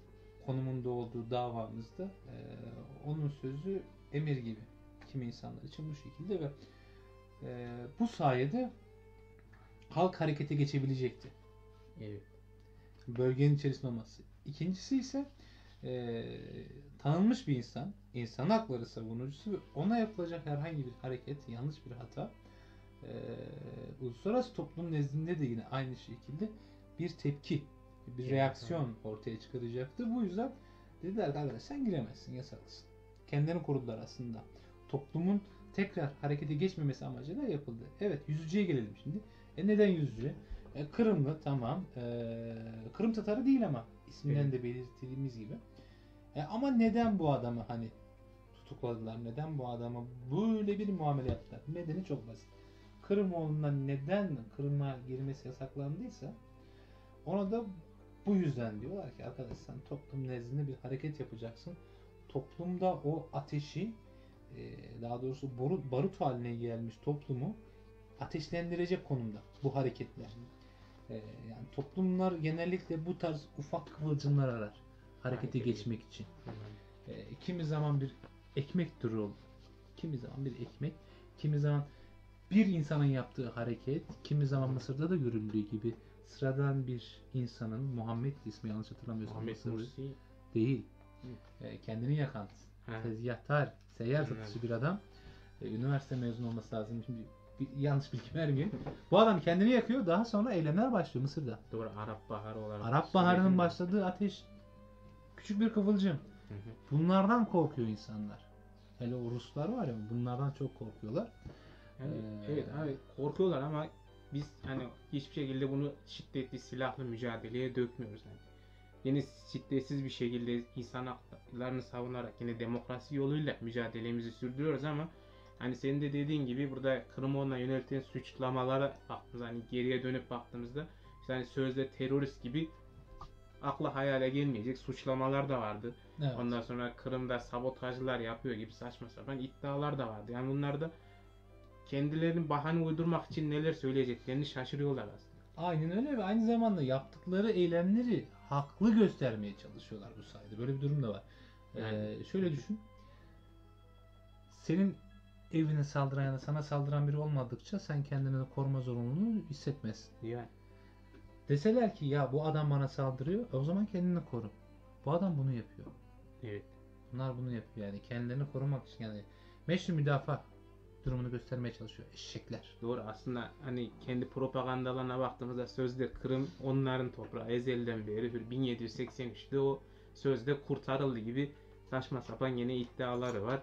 konumunda olduğu davamızda e, onun sözü emir gibi kimi insanlar için bu şekilde ve e, bu sayede halk harekete geçebilecekti. Evet. Bölgenin içerisinde olması. İkincisi ise e, tanınmış bir insan, insan hakları savunucusu ve ona yapılacak herhangi bir hareket, yanlış bir hata e, uluslararası toplum nezdinde de yine aynı şekilde bir tepki, bir Evet, reaksiyon ortaya çıkaracaktı. Bu yüzden dediler ki arkadaş sen giremezsin, yasaklısın. Kendilerini korudular aslında. Toplumun tekrar harekete geçmemesi amacıyla yapıldı. Evet, yüzücüye gelelim şimdi. E neden yüzücü? E, Kırımlı tamam. E, Kırım Tatarı değil ama isminden Evet. de belirttiğimiz gibi. E, ama neden bu adamı hani tutukladılar? Neden bu adama böyle bir muamele yaptılar? Nedeni çok basit. Kırımoğlu'ndan neden Kırım'a girmesi yasaklandıysa ona da bu yüzden diyorlar ki arkadaş sen toplum nezdinde bir hareket yapacaksın. Toplumda o ateşi e, daha doğrusu barut, barut haline gelmiş toplumu ateşlendirecek konumda bu hareketler. E, yani toplumlar genellikle bu tarz ufak kıvılcımlar arar harekete Harekete geçmek için. E, kimi zaman bir ekmek türü olur. Kimi zaman bir ekmek, kimi zaman bir insanın yaptığı hareket, kimi zaman Mısır'da da görüldüğü gibi sıradan bir insanın, Muhammed ismi yanlış hatırlamıyorsam Muhammed Mısırlı Mursi. değil. Hı. E, kendini yakan, Ha. tezgahtar, seyyar Anladım. satıcı bir adam. E, üniversite mezunu olması lazım. Şimdi bir, yanlış bilgi vermeyeyim. Bu adam kendini yakıyor. Daha sonra eylemler başlıyor Mısır'da. Doğru, Arap Baharı olarak. Arap Baharı'nın söylediğin- başladığı ateş küçük bir kıvılcım. Hı hı. Bunlardan korkuyor insanlar. Hele o Ruslar var ya bunlardan çok korkuyorlar. Yani, Ee, evet abi korkuyorlar ama biz hani hiçbir şekilde bunu şiddetli silahlı mücadeleye dökmüyoruz. Yani. Yine şiddetsiz bir şekilde insan haklarını savunarak yine demokrasi yoluyla mücadelemizi sürdürüyoruz ama hani senin de dediğin gibi burada Kırımoğlu'na yöneltilen suçlamalara baktığımızda hani geriye dönüp baktığımızda işte hani sözde terörist gibi akla hayale gelmeyecek suçlamalar da vardı. Evet. Ondan sonra Kırım'da sabotajlar yapıyor gibi saçma sapan iddialar da vardı. Yani bunlar da kendilerinin bahane uydurmak için neler söyleyeceklerini şaşırıyorlar aslında. Aynen öyle ve aynı zamanda yaptıkları eylemleri haklı göstermeye çalışıyorlar bu sayede. Böyle bir durum da var. Yani- Ee, şöyle düşün. Senin evine saldıran ya da sana saldıran biri olmadıkça sen kendini koruma zorunluluğunu hissetmezsin. Yani Deseler ki ya bu adam bana saldırıyor, o zaman kendini koru. Bu adam bunu yapıyor. evet. Bunlar bunu yapıyor yani kendilerini korumak için yani meşru müdafaa durumunu göstermeye çalışıyor. Eşekler. Doğru aslında hani kendi propagandalarına baktığımızda sözde Kırım onların toprağı ezelden beri bin yedi yüz seksen üçte o sözde kurtarıldı gibi saçma sapan yine iddiaları var.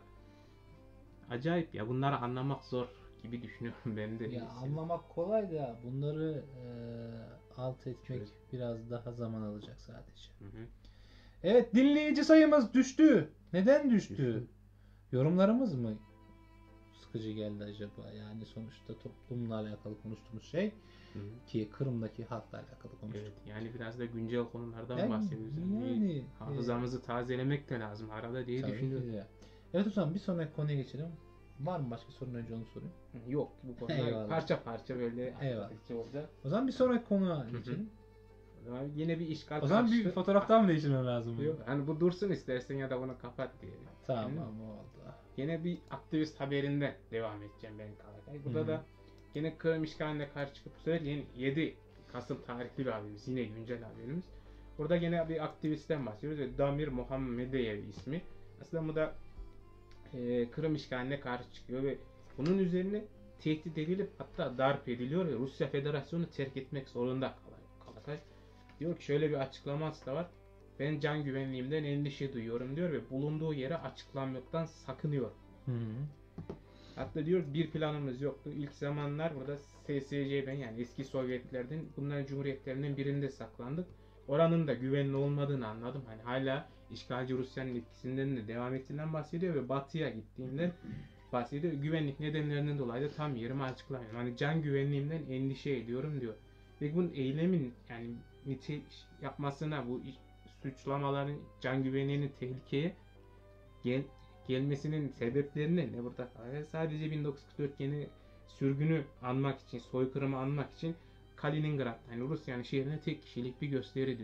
Acayip ya bunları anlamak zor gibi düşünüyorum ben de. Ya anlamak kolay da bunları e, alt etmek Evet. biraz daha zaman alacak sadece. Hı hı. Evet dinleyici sayımız düştü. Neden düştü? Düştü. Yorumlarımız mı sıkıcı geldi acaba? Yani sonuçta toplumla alakalı konuştuğumuz şey Hı hı. ki Kırım'daki halkla alakalı konuştuk. Evet, yani biraz da güncel konulardan Yani- bahsediyoruz. Yani, yani, hafızamızı tazelemek de lazım arada diye Tabii ki düşünüyorum. de. Evet o zaman bir sonraki konuya geçelim. Var mı başka sorun önce onu sorayım. Yok bu konuda Eyvallah. parça parça böyle Eyvallah. aktivite olacak. O zaman bir sonraki konuya hı. geçelim. O zaman yine bir işgal O zaman bir karşıtı- fotoğraftan mı değiştirmem lazım? Yok hani bu dursun istersen ya da bunu kapat diye. Tamam Yani oldu. Yine bir aktivist haberinde devam edeceğim ben Kalakay. Burada Hı hı. da yine Kırım işgaline karşı çıkıp bu sefer yeni yedi Kasım tarihli bir haberimiz. Yine güncel haberimiz. Burada yine bir aktivistten bahsediyoruz ve Damir Muhammedeyev ismi. Aslında bu da e, Kırım işgaline karşı çıkıyor ve bunun üzerine tehdit edilip hatta darp ediliyor ve Rusya Federasyonu terk etmek zorunda Kalakay. Diyor ki şöyle bir açıklaması da var. Ben can güvenliğimden endişe duyuyorum diyor ve bulunduğu yere açıklanmaktan sakınıyor. Hı hı. Hatta diyor bir planımız yoktu. İlk zamanlar burada S S C B yani eski Sovyetlerden bunların cumhuriyetlerinden birinde saklandık. Oranın da güvenli olmadığını anladım. Hani hala işgalci Rusya'nın etkisinden de devam ettiğinden bahsediyor ve batıya gittiğinde bahsediyor. Güvenlik nedenlerinden dolayı da tam yerimi açıklamıyorum. Hani can güvenliğimden endişe ediyorum diyor. Ve bunun eylemin yani nite yapmasına bu iş- suçlamaların can güvenliğinin tehlikeye gel gelmesinin sebeplerini ne burada kalıyor? Sadece bin dokuz yüz kırk dört yeni sürgünü anmak için, soykırımı anmak için Kaliningrad, yani Rusya'nın şehrine tek kişilik bir gösteri düzenliyor.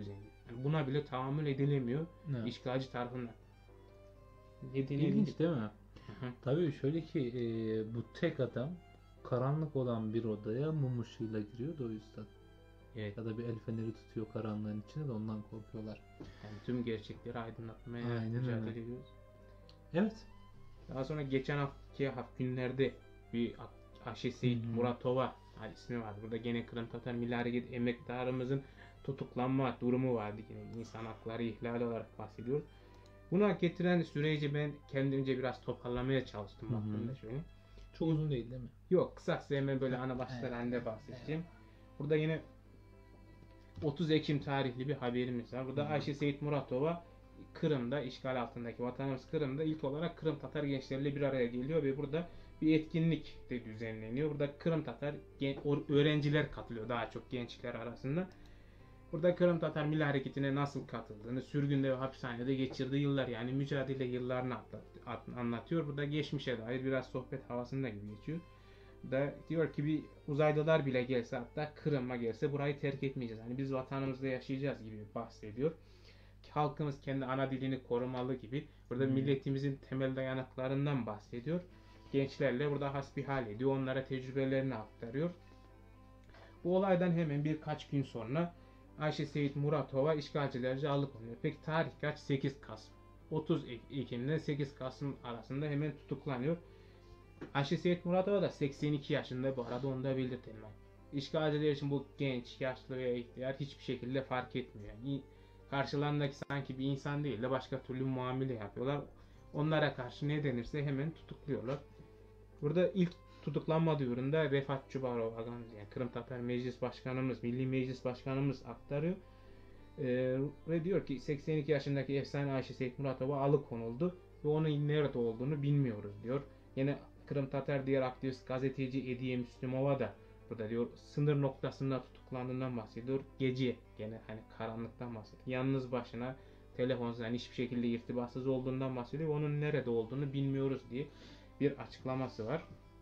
Yani buna bile tahammül edilemiyor Evet. işgalci tarafından. Nedeni İlginç değil mi? Hı hı. Tabii şöyle ki e, bu tek adam karanlık olan bir odaya mum ışığıyla giriyor da o yüzden. Evet. Ya da bir el feneri tutuyor karanlığın içinde de ondan korkuyorlar. Yani tüm gerçekleri aydınlatmaya Aynen mücadele öyle. ediyoruz. Evet. Daha sonra geçen haftaki hafta günlerde bir Ayşe Seyit Hı hı. Muratova yani ismi var. Burada gene Kırım Tatar Milli Hareket emektarımızın tutuklanma durumu vardı. Yine insan hakları ihlali olarak bahsediyoruz. Buna getiren süreci ben kendimce biraz toparlamaya çalıştım. Hı hı. Baktığımda şöyle. Çok uzun değil değil mi? Yok, kısacası hemen böyle ana başlıklar Evet. halinde bahsedeceğim. Burada yine otuz Ekim tarihli bir haberimiz var. Burada Hı. Ayşe Seyit Muratova Kırım'da, işgal altındaki vatanımız Kırım'da ilk olarak Kırım Tatar gençleriyle bir araya geliyor ve burada bir etkinlik de düzenleniyor. Burada Kırım Tatar gen- öğrenciler katılıyor daha çok gençler arasında. Burada Kırım Tatar Milli Hareketi'ne nasıl katıldığını, sürgünde ve hapishanede geçirdiği yıllar yani mücadele yıllarını atlat- at- anlatıyor. Burada geçmişe dair biraz sohbet havasında gibi geçiyor. Da diyor ki bir uzaylılar bile gelse hatta Kırım'a gelse burayı terk etmeyeceğiz. Hani biz vatanımızda yaşayacağız gibi bahsediyor. Halkımız kendi ana dilini korumalı gibi. Burada Hmm. milletimizin temel dayanaklarından bahsediyor. Gençlerle burada hasbihal ediyor. Onlara tecrübelerini aktarıyor. Bu olaydan hemen birkaç gün sonra Ayşe Seyit Muratova işgalcilerce alıkonuluyor. Peki tarih kaç? sekiz Kasım. otuz Ekim'de sekiz Kasım arasında hemen tutuklanıyor. Ayşe Seyit Muratova da seksen iki yaşında, bu arada onu da belirtelim. İşgalciler için bu genç, yaşlı veya ihtiyar hiçbir şekilde fark etmiyor. Yani karşılarındaki sanki bir insan değil de başka türlü muamele yapıyorlar. Onlara karşı ne denirse hemen tutukluyorlar. Burada ilk tutuklanma duyurunda Refat Çubarov ağamız, yani Kırım Tatar Meclis Başkanımız, Milli Meclis Başkanımız aktarıyor. Ee, ve diyor ki seksen iki yaşındaki efsane Ayşe Seyit Muratova alıkonuldu ve onun nerede olduğunu bilmiyoruz diyor. Yine Kırım Tatar diğer aktivist gazeteci Ediye Müslümova da burada diyor sınır noktasında tutuklandığından bahsediyor. Gece gene hani karanlıktan bahsediyor. Yalnız başına telefonsuz yani hiçbir şekilde irtibatsız olduğundan bahsediyor. Onun nerede olduğunu bilmiyoruz diye bir açıklaması var.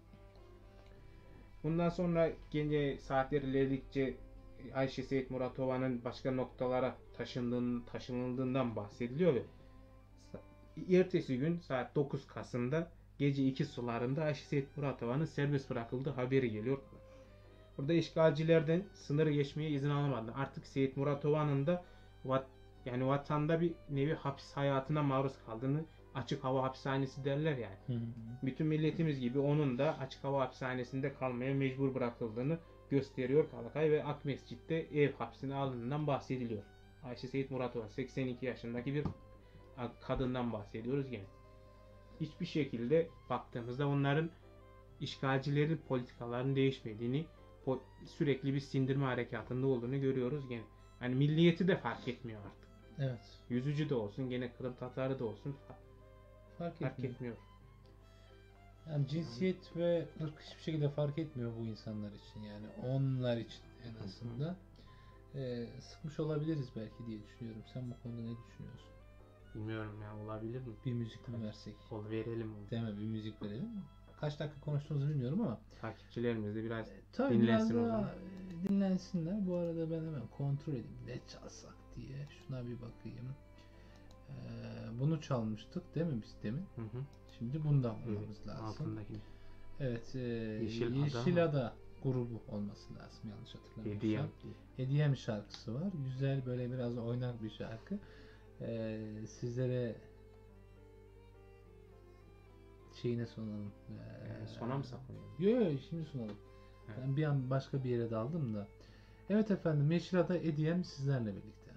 Bundan sonra gece saatler ilerledikçe Ayşe Seyit Muratova'nın başka noktalara taşındığının, taşınıldığından bahsediliyor ve ertesi gün saat dokuz Kasım'da gece iki sularında Ayşe Seyit Muratova'nın serbest bırakıldığı haberi geliyor. Burada işgalcilerden sınırı geçmeye izin alamadı. Artık Seyit Muratova'nın da vat, yani vatanda bir nevi hapis hayatına maruz kaldığını, açık hava hapishanesi derler yani. Hı hı. Bütün milletimiz gibi onun da açık hava hapishanesinde kalmaya mecbur bırakıldığını gösteriyor Kalakay ve Akmescit'te ev hapsine alındığından bahsediliyor. Ayşe Seyit Muratova seksen iki yaşındaki bir kadından bahsediyoruz gene. Hiçbir şekilde baktığımızda onların işgalcilerin politikalarının değişmediğini, sürekli bir sindirme harekatında olduğunu görüyoruz gene. Yani milliyeti de fark etmiyor artık. Evet. Yüzücü de olsun, gene Kırım Tatarı da olsun Fark fark etmiyor. etmiyor. Yani cinsiyet ve ırk hiçbir şekilde fark etmiyor bu insanlar için, yani onlar için en azından. Ee, sıkmış olabiliriz belki diye düşünüyorum. Sen bu konuda ne düşünüyorsun? Bilmiyorum ya, olabilir mi? Bir müzik mi versek? Ol verelim onu. Değil mi? Bir müzik verelim. Kaç dakika konuştuğumuzu bilmiyorum ama. Takipçilerimiz de biraz E, tabii dinlensin biraz o daha zaman. e, dinlensinler. Bu arada ben hemen kontrol edeyim. Ne çalsak diye. Şuna bir bakayım. Ee, bunu çalmıştık değil mi biz demin? Hı hı. Şimdi bundan Evet, bulmamız lazım. altındaki. Evet. E, Yeşil Yeşil, Ada Ada grubu olması lazım yanlış hatırlamıyorsam. Hediyem. Hediyem şarkısı var. Güzel, böyle biraz oynak bir şarkı. Ee, sizlere şeyine sunalım. Ee, Yani sona mı saklanıyor? Yok yok, şimdi sunalım. Evet. Ben bir an başka bir yere daldım da. Evet efendim, Yeşil Ada Hediyem sizlerle birlikte.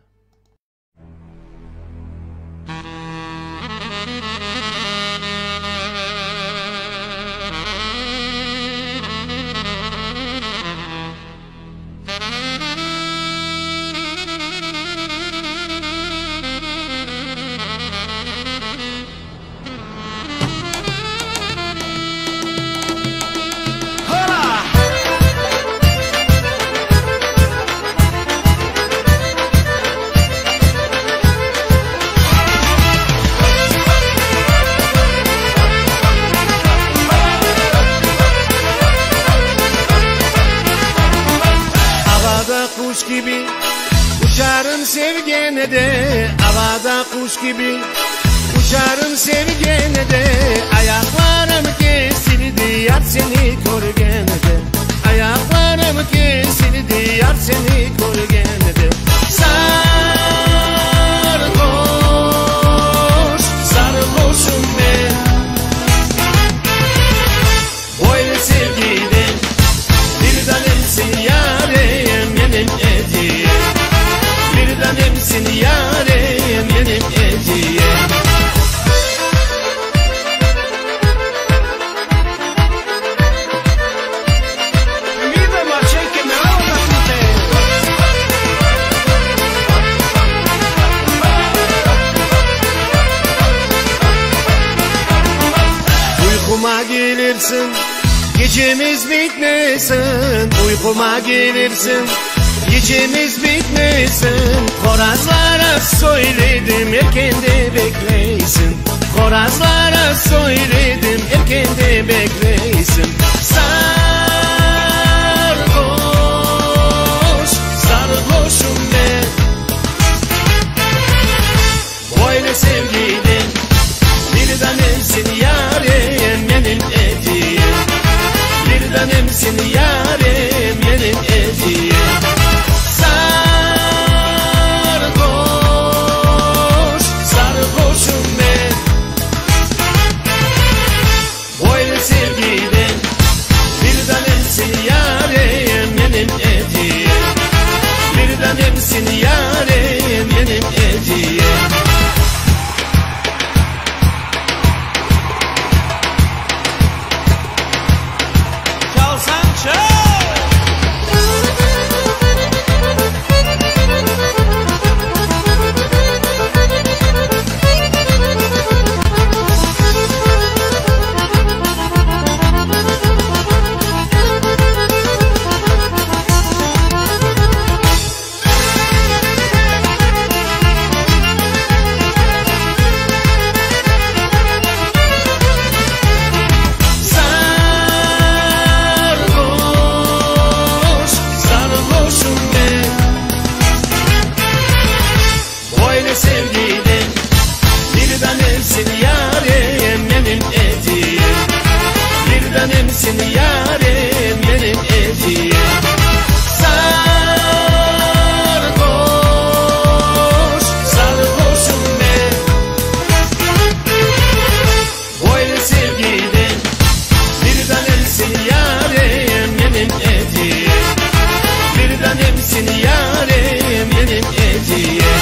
Gibi uçarım sevgine gene de, havada kuş gibi uçarım sevgene de. Ayaklarım kesildi yar seni görgene de. Ayaklarım kesildi yar seni görgene de. Sarhoş, sarhoşum ben böyle sevgiden. Bir tanemsin yarem benim hediyem. Bir tanemsin yarem benim hediyem. Uykuma gelirsin, gecemiz bitmesin. Uykuma gelirsin, gecemiz bitmesin. Korazlara söyledim, erkende bekleysin. Korazlara söyledim, erkende bekleysin. Sarhoş, sarhoşum ben böyle sevgiden. Bir tanemsin yarem benim hediyem. Bir tanemsin yarem benim hediyem. Sarhoş, sarhoşum ben böyle sevgiden. Bir tanemsin yarem benim hediyem. Bir tanemsin yarem benim hediyem. Sevgiden bir tanemsin yarem benim hediyem. Bir tanemsin yarem benim hediyem. Sarhoş, sarhoşum ben böyle sevgiden. Bir tanemsin yarem benim hediyem. Bir tanemsin yarem benim hediyem.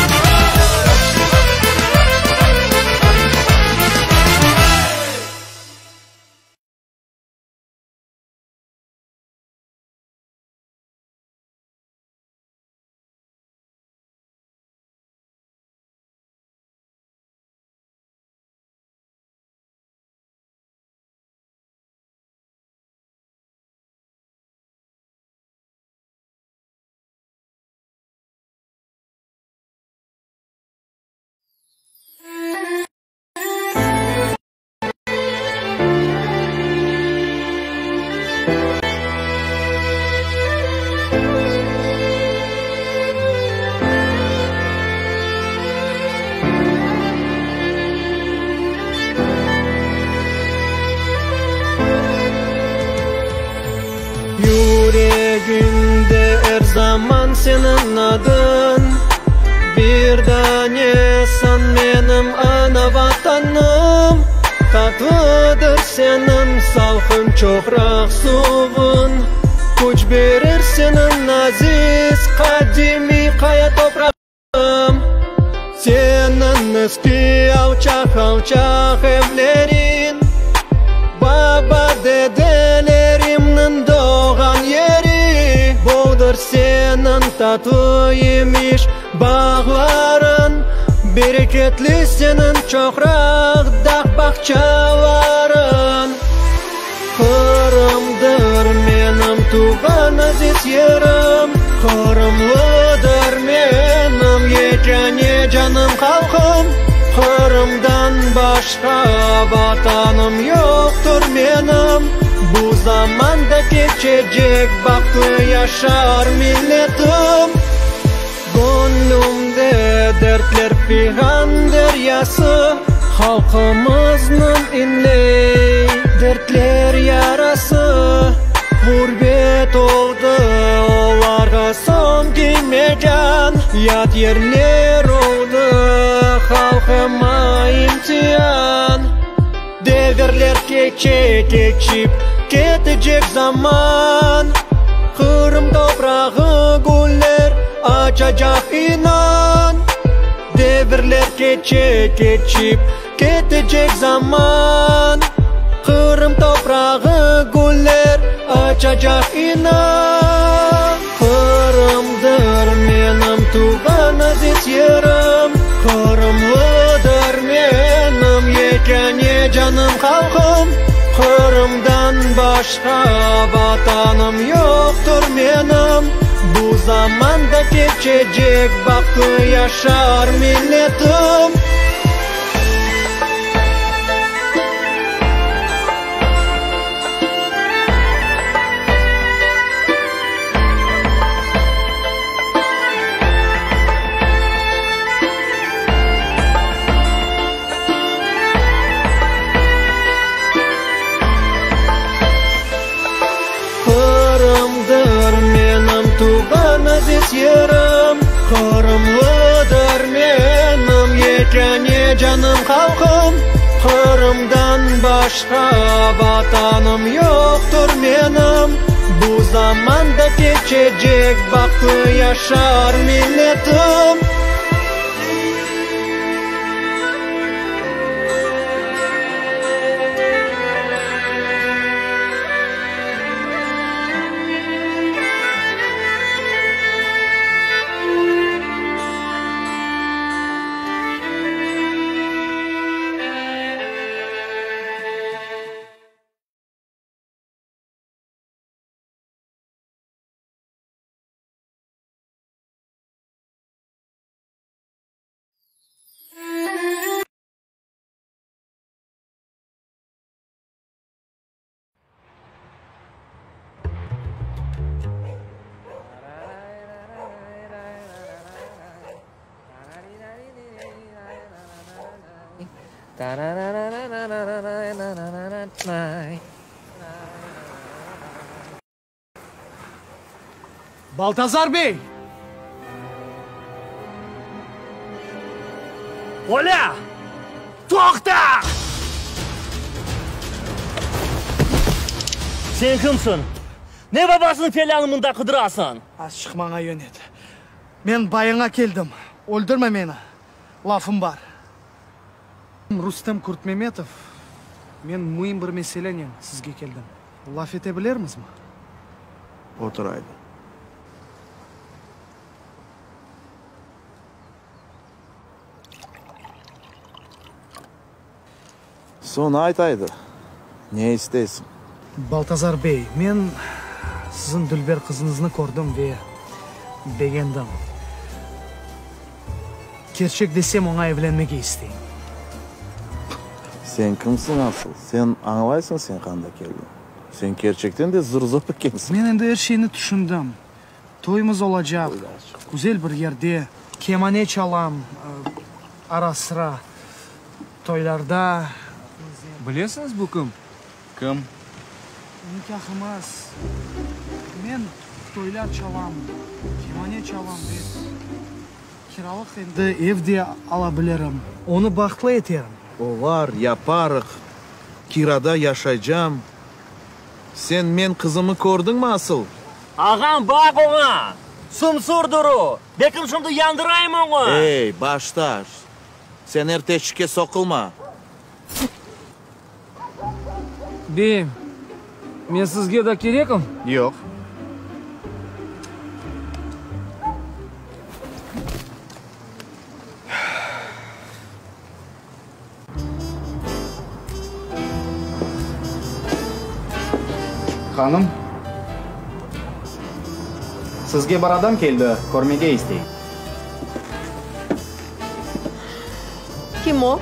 Yüreğimde her zaman senin adın. Bir tanesan benim ana vatanım. Tatlıdır senin salkın çokrak suvun. Güç verir senin aziz kadimi kaya toprağım. Senin eski alçak alçak evlerin, baba dedelerimnin doğan yeri. Boğdur senin tatlı yemiş bağların, bereketli senin çokrak dağ bahçaların. Kırımdır benim tuğan aziz yerim, Kırımlıdır benim yegane canım halkım. Kırım'dan başka vatanım yoktur benim. Bu zamanda geçecek baktı yaşar milletim. Gönlümde dertler figan deryası, halkımızın inley dertler yarası. Gurbet oldu olarga son giymegan, yat yerler oldu halkıma imtihan. Devirler geçe geçip ketecek zaman, Kırım toprağı güller açacak inan. Devirler geçe geçip ketecek zaman, Kırım toprağı güller açacak inan. Kırım'dır benim tuğan aziz yerim, Kırım'lıdır benim yegane canım halkım. Kırım'dan başka vatanım yoktur benim. Bu zamanda geçecek baktı yaşar milletim. Aziz yerim, Kırımlıdır benim yegane canım halkım. Kırım'dan başka vatanım yoktur benim. Bu zamanda geçecek baktı yaşar milletim. Baltazar Bey! Ola! To'xta! Sen kimsin? Ne babasının felanımında kıdırasın? Az çıkmana yönet. Men bayına keldim. Öldürme meni. Lafım var. Rustem Kurtmemetov. Men mühim bir meseleyle sizge keldim. Laf etebilermizmi? Oturaydı. Sonra aytaydı. Ne isteysin? Baltazar Bey, men sizin Dülber kızınızını gördüm ve beğendim. Gerçek desem ona evlenmek isteyim. Sen kimsin asıl? Sen anlaysın sen kanda geldin. Sen gerçekten de zır zor ekensin. Men endi her şeyini düşündüm. Toyumuz olacak. Güzel bir yerde. Kemane çalam. Ara sıra. Toylarda. Biliyorsunuz bu kim? Kim? Nikahımız. Men toylar çalam. Kemane çalam. Kiralık endi evde alabilirim. Onu bakla eterim. Olar, yaparık. Kirada yaşayacağım. Sen men kızımı gördün mü asıl? Ağam bak ona. Sımsırdırı. Bekim şimdi yandırayım onu. Ey baştaş. Sen erteşike sokulma. Beyim, men sizga da kerakmi? Yok. Hanım, sizge bir adam keldi, ko'rmaga istey. Kim o?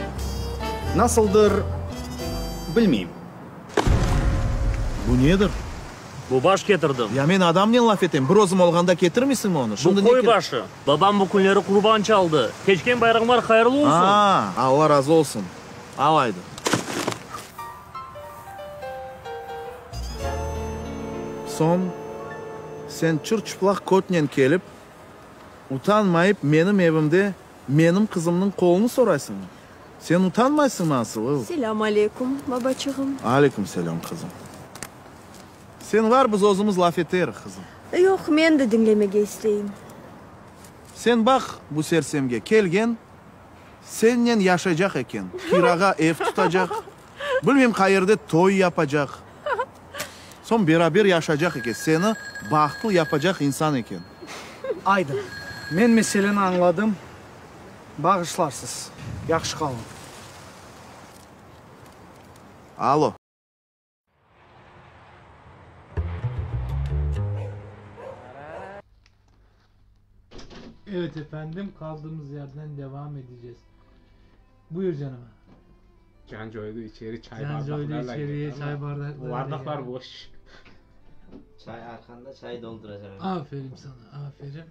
Nasıldır bilmeyim. Bu nedir? Bu baş getirdim. Ya men adam ne laf eteyim? Bir özüm olganda getirmisinmi onu? Bu koy başı. Babam bu günleri kurban çaldı. Keçken bayramlar hayırlı olsun. Aa, Allah razı olsun. Alaydı. Son sen çırçıplak kotnen kelip utanmayıp benim evimde benim kızımın kolunu soraysın. Sen utanmaysın nasıl? Selam aleyküm babacığım. Aleyküm selam kızım. Sen var biz özümüz laf eterik kızım. Yok, men de dinlemege isteyim. Sen bak bu sersemge kelgen seninle yaşayacak eken. Kiraga ev tutacak. Bilmem kayırda toy yapacak. Son beraber yaşayacak eken. Seni bahtlı yapacak insan eken. Aydın, men meseleni anladım. Bağışlarsız. Yaxşı kalın. Alo. Evet efendim, kaldığımız yerden devam edeceğiz. Buyur canım. Can Joy'du içeri çay Can Joy'du bardaklarla içeriye girdi çay ama bardaklarla o bardaklar geldi. boş. Çay arkanda, çay dolduracağım. Aferin sana, aferin.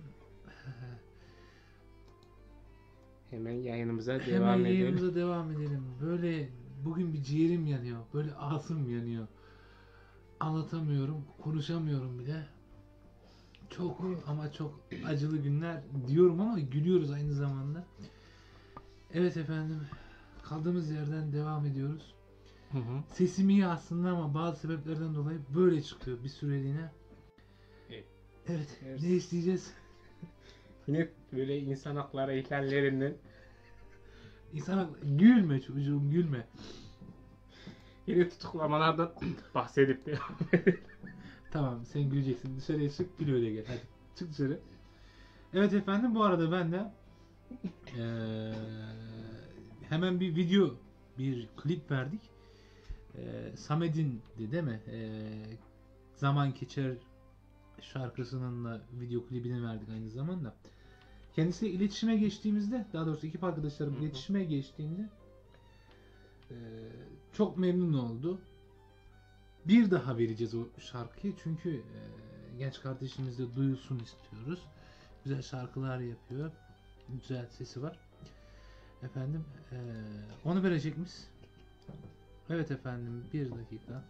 Hemen yayınımıza devam Hemen edelim. yayınımıza devam edelim. Böyle bugün bir ciğerim yanıyor, böyle ağzım yanıyor. Anlatamıyorum, konuşamıyorum bile. Çok ama çok acılı günler diyorum ama gülüyoruz aynı zamanda. Evet efendim, kaldığımız yerden devam ediyoruz. Hı hı. Sesim iyi aslında ama bazı sebeplerden dolayı böyle çıkıyor bir süreliğine. Evet. Evet, Evet. ne isteyeceğiz? Yine böyle insan hakları ihlallerinden. İnsan hakları... Gülme çocuğum, gülme. Yine tutuklamalardan bahsedip devam edelim. Tamam, sen güleceksin. Dışarıya çık, gül öyle gel. Hadi çık dışarı. Evet efendim, bu arada ben de eee, hemen bir video, bir klip verdik. Eee Samet'indi değil mi? Eee Zaman Geçer şarkısının da video klibini verdik aynı zamanda. Kendisiyle iletişime geçtiğimizde, daha doğrusu ekip arkadaşlarım iletişime geçtiğinde eee, çok memnun oldu. Bir daha vereceğiz o şarkıyı çünkü e, genç kardeşimiz de duyulsun istiyoruz. Güzel şarkılar yapıyor. Güzel sesi var. Efendim e, onu verecek miyiz? Evet efendim, bir dakika.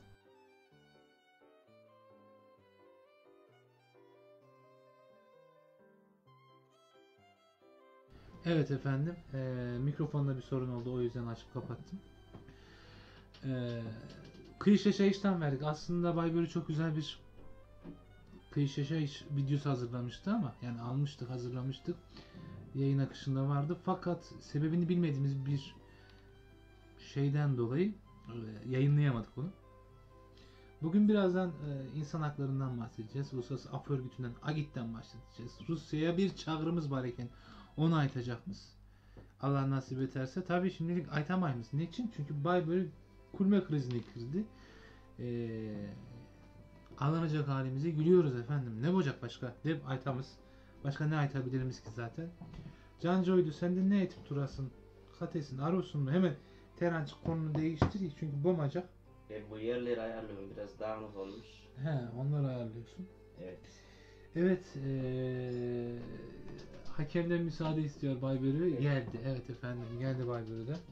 Evet efendim, e, mikrofonda bir sorun oldu, o yüzden açıp kapattım. Eee Kıyı Şaşayış'tan verdik. Aslında Baybörü çok güzel bir Kıyı Şaşayış videosu hazırlamıştı ama yani almıştık, hazırlamıştık. Yayın akışında vardı. Fakat sebebini bilmediğimiz bir şeyden dolayı yayınlayamadık onu. Bugün birazdan e, insan haklarından bahsedeceğiz. Uluslararası Af Örgütü'nden, AGİT'ten bahsedeceğiz. Rusya'ya bir çağrımız var iken onu aytacakmız. Allah nasip ederse. Tabii şimdilik aytamayız. Ne için? Çünkü Baybörü kulme krizine girdi. Ee, ağlanacak halimize gülüyoruz efendim. Ne olacak başka? Ne aytamız? Başka ne aytabiliriz ki zaten? Can Joy'du, sen de ne etip durasın? Katesin, arıyorsun mu? Hemen Terancık konunu değiştir çünkü bomacak. Ben bu yerleri ayarlıyorum, biraz dağınık olmuş. He, onları ayarlıyorsun. Evet. Evet, ee, hakemden müsaade istiyor Baybörü. Evet. Geldi. Evet efendim, geldi Baybörü de.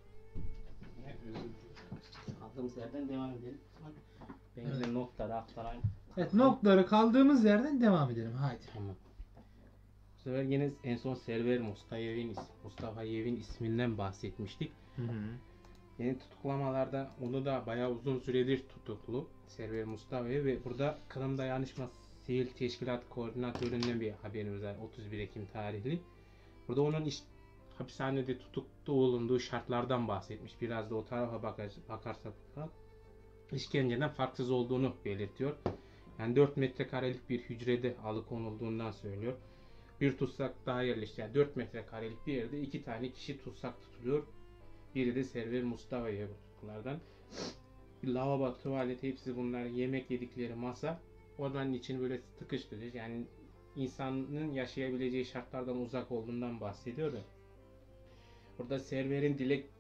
Kaldığımız yerden devam edelim. Ben Evet. de notları aktarayım. Evet, notları kaldığımız yerden devam edelim. Haydi. Tamam. Bu sefer yine en son Server Mustafa'nın Mustafa'nın isminden bahsetmiştik. Hı hı. Yeni tutuklamalarda onu da bayağı uzun süredir tutuklu Server Mustafa'yı ve burada Kırım Dayanışma Sivil Teşkilat Koordinatörü'nden bir haberimiz var, otuz bir Ekim tarihli. Burada onun iş, hapishanede tutuklu olunduğu şartlardan bahsetmiş. Biraz da o tarafa bakar, bakarsak işkenceden farksız olduğunu belirtiyor. Yani dört metrekarelik bir hücrede alıkonulduğundan söylüyor. Bir tutsak daha yerleşti. Yani dört metrekarelik bir yerde iki tane kişi tutsak tutuluyor. Biri de Server Mustafa'ya bu tutuklardan. Bir lavabo, tuvalet, hepsi bunlar, yemek yedikleri masa. Odanın için böyle tıkış tıkış, yani insanın yaşayabileceği şartlardan uzak olduğundan bahsediyor da. Burada Server'in dilek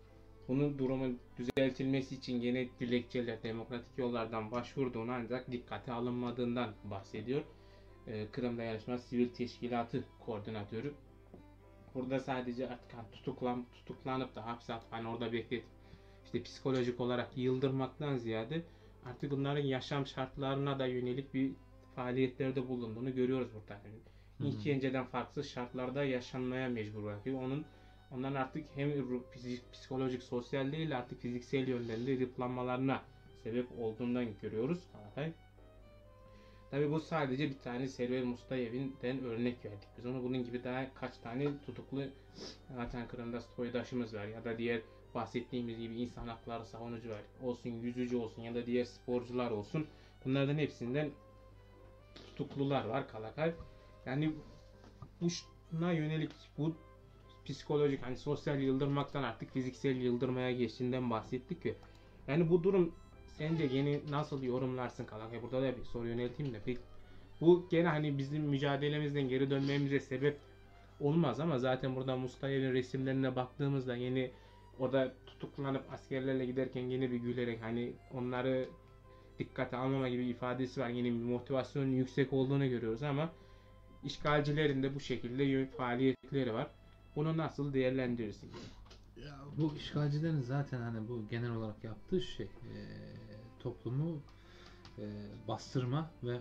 bunun durumun düzeltilmesi için gene dilekçeler demokratik yollardan başvurduğunu ancak dikkate alınmadığından bahsediyor. Ee, Kırım Dayanışması Sivil Teşkilatı Koordinatörü. Burada sadece artık hani tutuklan, tutuklanıp da hapse atıp hani orada bekletip işte psikolojik olarak yıldırmaktan ziyade artık bunların yaşam şartlarına da yönelik bir faaliyetlerde bulunduğunu görüyoruz burada. Yani ilk önceden farklı şartlarda yaşanmaya mecbur bırakıyor. Onun ondan artık hem fizik, psikolojik, sosyal değil artık fiziksel yönden de yıpranmalarına sebep olduğundan görüyoruz. Tabi bu sadece bir tane Server Mustayev'den örnek verdik. Biz onu bunun gibi daha kaç tane tutuklu zaten Kırım'da soydaşımız var ya da diğer bahsettiğimiz gibi insan hakları savunucu var. Olsun yüzücü olsun ya da diğer sporcular olsun. Bunlardan hepsinden tutuklular var Kalakay. Yani buna yönelik bu psikolojik hani sosyal yıldırmaktan artık fiziksel yıldırmaya geçtiğinden bahsettik ki. Yani bu durum sence yeni nasıl yorumlarsın Kalakay? Burada da bir soru yönelteyim de. Peki, bu gene hani bizim mücadelemizden geri dönmemize sebep olmaz ama zaten burada Mustayev'in resimlerine baktığımızda yeni o da tutuklanıp askerlerle giderken yine bir gülerek hani onları dikkate almama gibi ifadesi var. Yine bir motivasyonun yüksek olduğunu görüyoruz ama işgalcilerin de bu şekilde faaliyetleri var. Bunu nasıl değerlendirirsin? Ya bu işgalcilerin zaten hani bu genel olarak yaptığı şey e, toplumu e, bastırma ve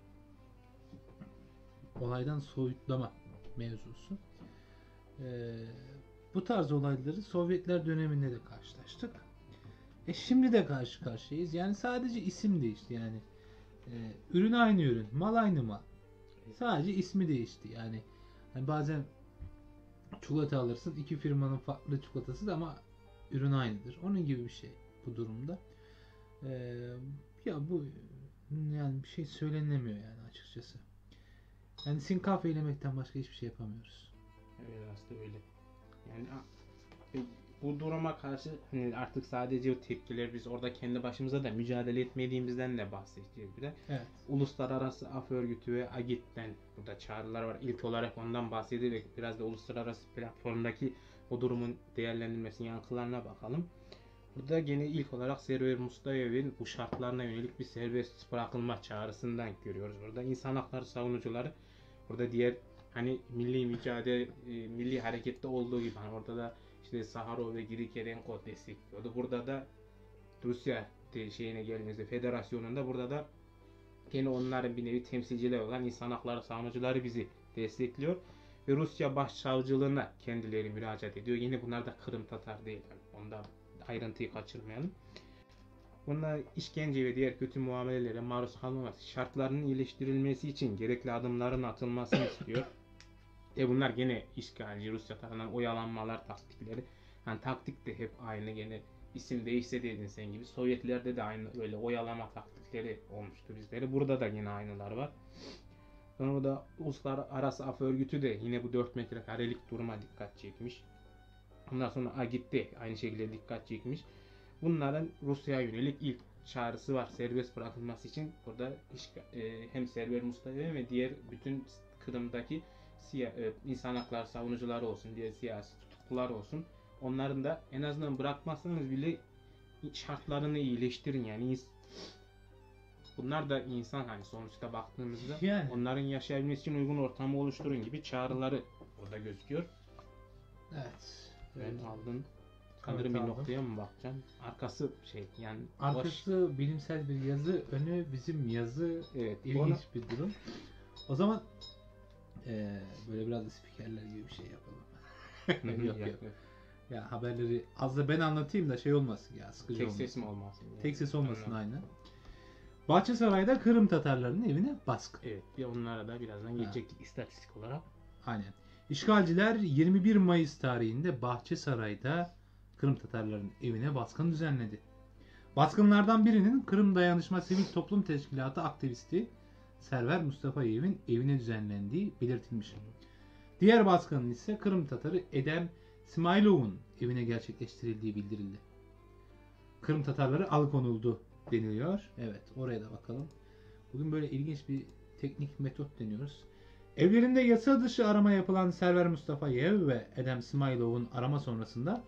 olaydan soyutlama mevzusu. E, bu tarz olayları Sovyetler döneminde de karşılaştık. E şimdi de karşı karşıyayız. Yani sadece isim değişti yani. E, ürün aynı ürün, mal aynı mal. Sadece ismi değişti yani. Yani bazen çikolata alırsın, iki firmanın farklı çikolatası da ama ürün aynıdır. Onun gibi bir şey bu durumda. Ee, ya bu yani bir şey söylenemiyor yani açıkçası. Yani sinkaf eylemekten başka hiçbir şey yapamıyoruz. Evet aslında öyle. Yani bu duruma karşı hani artık sadece o tepkiler biz orada kendi başımıza da mücadele etmediğimizden de bahsedeceğiz bir de. Evet. Uluslararası Af Örgütü ve AGİT'ten burada çağrılar var. İlk olarak ondan bahsederek biraz da uluslararası platformdaki o durumun değerlendirmesi, yankılarına bakalım. Burada gene ilk olarak Server Mustayev'in bu şartlarına yönelik bir serbest bırakılma çağrısından görüyoruz. Burada insan hakları savunucuları, burada diğer hani milli mücadele, milli harekette olduğu gibi hani orada da işte Saharov ve Grigorenko destekliyordu. Burada da Rusya şeyine geldiğimizde federasyonunda burada da yine onların bir nevi temsilcileri olan insan hakları savunucuları bizi destekliyor. Ve Rusya Başsavcılığına kendileri müracaat ediyor. Yine bunlar da Kırım Tatar değil. Yani onda ayrıntıyı kaçırmayalım. Bunlar işkence ve diğer kötü muamelelere maruz kalmaması, şartlarının iyileştirilmesi için gerekli adımların atılmasını istiyor. E bunlar gene işgalci Rusya tarafından oyalanmalar taktikleri. Yani taktik de hep aynı, gene isim değişse dedin sen gibi. Sovyetlerde de aynı öyle oyalama taktikleri olmuştu bizlere. Burada da yine aynılar var. Sonra da Uluslararası Af Örgütü de yine bu dört metrekarelik duruma dikkat çekmiş. Ondan sonra AGİT de aynı şekilde dikkat çekmiş. Bunların Rusya'ya yönelik ilk çağrısı var serbest bırakılması için. Burada hem Server Mustayev ve diğer bütün Kırım'daki siyah, insan hakları savunucuları olsun, diğer siyasi tutuklular olsun. Onların da en azından bırakmazsanız bile şartlarını iyileştirin yani. Bunlar da insan hani sonuçta baktığımızda yani. Onların yaşayabilmesi için uygun ortamı oluşturun gibi çağrıları orada gözüküyor. Evet. Ben aldım. Sanırım Evet, bir aldım. noktaya mı bakacaksın? Arkası şey yani arkası boş. Bilimsel bir yazı, önü bizim yazı. Evet, ilginç ona... bir durum. O zaman e, böyle biraz da spikerler gibi bir şey yapalım. yok yok. Ya haberleri az da ben anlatayım da şey olmasın ya, sıkıcı Tek olmasın. ses mi olmasın? Yani. Tek ses olmasın aynen. Bahçesaray'da Kırım Tatarlarının evine baskın. Evet, bir onlara da birazdan gelecektik istatistik olarak. Aynen. İşgalciler yirmi bir Mayıs tarihinde Bahçesaray'da Kırım Tatarlarının evine baskın düzenledi. Baskınlardan birinin Kırım Dayanışma Sivil Toplum Teşkilatı aktivisti Server Mustafayev'in evine düzenlendiği belirtilmiş. Diğer baskının ise Kırım Tatarı Edem Smailov'un evine gerçekleştirildiği bildirildi. Kırım Tatarları alıkonuldu deniliyor. Evet, oraya da bakalım. Bugün böyle ilginç bir teknik metot deniyoruz. Evlerinde yasa dışı arama yapılan Server Mustafayev ve Edem Smailov'un arama sonrasında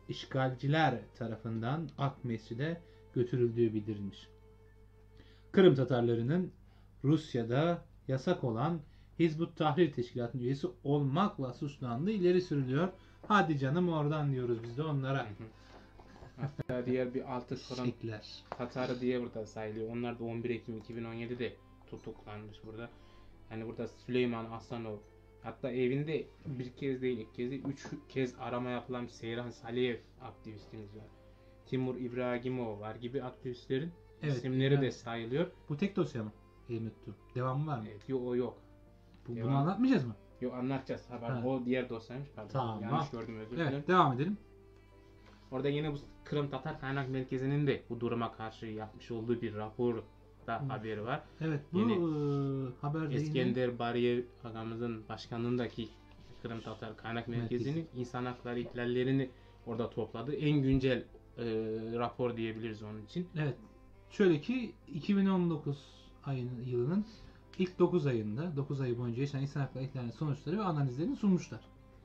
işgalciler tarafından Ak Mescid'e götürüldüğü bildirilmiş. Kırım Tatarlarının Rusya'da yasak olan Hizbut Tahrir Teşkilatı'nın üyesi olmakla suçlandığı ileri sürülüyor. Hadi canım oradan diyoruz biz de onlara. Hatta diğer bir altı Kırım Şekler. Tatarı diye burada sayılıyor. Onlar da on bir Ekim iki bin on yedi'de tutuklanmış burada. Yani burada Süleyman Aslanov, hatta evinde bir kez değil iki kez değil üç kez arama yapılan Seyran Saliyev aktivistimiz var. Timur İbrahimov var gibi aktivistlerin Evet, isimleri evet. de sayılıyor. Bu tek dosya mı? Elimde tuttum. Devamı var mı? Evet, yok o yok. Bu, Devam. bunu anlatmayacağız mı? Yok anlatacağız. Ha, Ha. O diğer dosyaymış. Pardon. Tamam. Yanlış gördüm, özür dilerim. Evet, devam edelim. Orada yine bu Kırım Tatar Kaynak Merkezi'nin de bu duruma karşı yapmış olduğu bir rapor da Hı. haberi var. Evet, bu Yeni eee, haberde yine İskender Bariyev ağamızın başkanlığındaki Kırım Tatar Kaynak Merkezi'nin insan hakları ihlallerini orada topladı. En güncel e, rapor diyebiliriz onun için. evet. Şöyle ki iki bin on dokuz ayının yılının ilk dokuz ayında dokuz ay boyunca yaşanan insan hakları ihlallerinin sonuçları ve analizlerini sunmuşlar.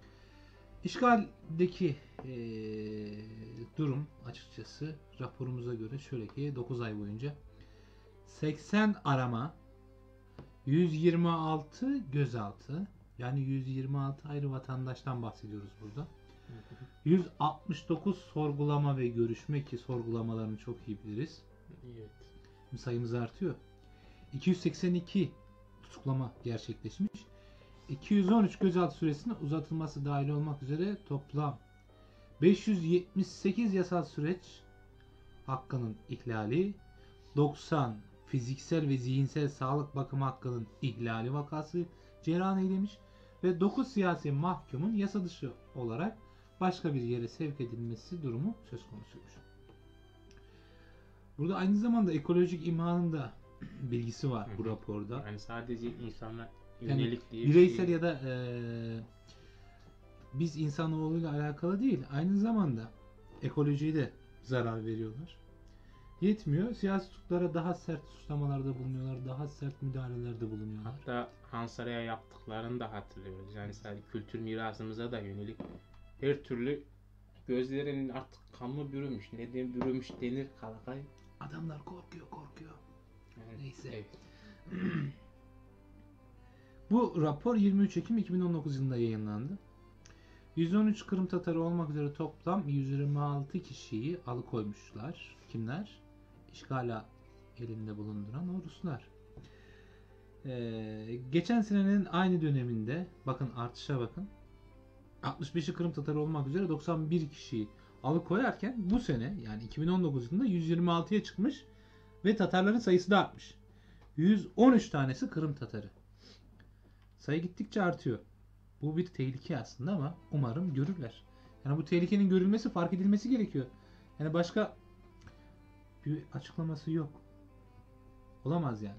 İşgaldeki eee, durum açıkçası raporumuza göre şöyle ki dokuz ay boyunca seksen arama, yüz yirmi altı gözaltı, yani yüz yirmi altı ayrı vatandaştan bahsediyoruz burada. yüz altmış dokuz sorgulama ve görüşme, ki sorgulamalarını çok iyi biliriz. Evet. Sayımız artıyor. iki yüz seksen iki tutuklama gerçekleşmiş. iki yüz on üç gözaltı süresinin uzatılması dahil olmak üzere toplam beş yüz yetmiş sekiz yasal süreç hakkının ihlali, doksan fiziksel ve zihinsel sağlık bakımı hakkının ihlali vakası cereyan eylemiş ve dokuz siyasi mahkumun yasa dışı olarak başka bir yere sevk edilmesi durumu söz konusuymuş. Burada aynı zamanda ekolojik imhanın da bilgisi var bu raporda. Yani sadece insanlar Yani yönelik diye bireysel şey- ya da eee, biz insanoğluyla alakalı değil, aynı zamanda ekolojiye de zarar veriyorlar. Yetmiyor, siyasi tutuklara daha sert suçlamalarda bulunuyorlar, daha sert müdahalelerde bulunuyorlar. Hatta Hansaray'a yaptıklarını da hatırlıyoruz. Yani sadece kültür mirasımıza da yönelik her türlü gözlerinin artık kanlı bürümüş. Neden bürümüş denir kalkay. Adamlar korkuyor korkuyor. Yani, Neyse. evet. Bu rapor yirmi üç Ekim iki bin on dokuz yılında yayınlandı. yüz on üç Kırım Tatarı olmak üzere toplam yüz yirmi altı kişiyi alıkoymuşlar. Kimler? İşgala elinde bulunduran o Ruslar. Ee, geçen senenin aynı döneminde bakın artışa bakın. altmış beşi Kırım Tatarı olmak üzere doksan bir kişiyi alıkoyarken bu sene yani iki bin on dokuz yılında yüz yirmi altıya çıkmış ve Tatarların sayısı da artmış. yüz on üç tanesi Kırım Tatarı. Sayı gittikçe artıyor. Bu bir tehlike aslında ama umarım görürler. Yani bu tehlikenin görülmesi, fark edilmesi gerekiyor. Yani başka bir açıklaması yok. Olamaz yani.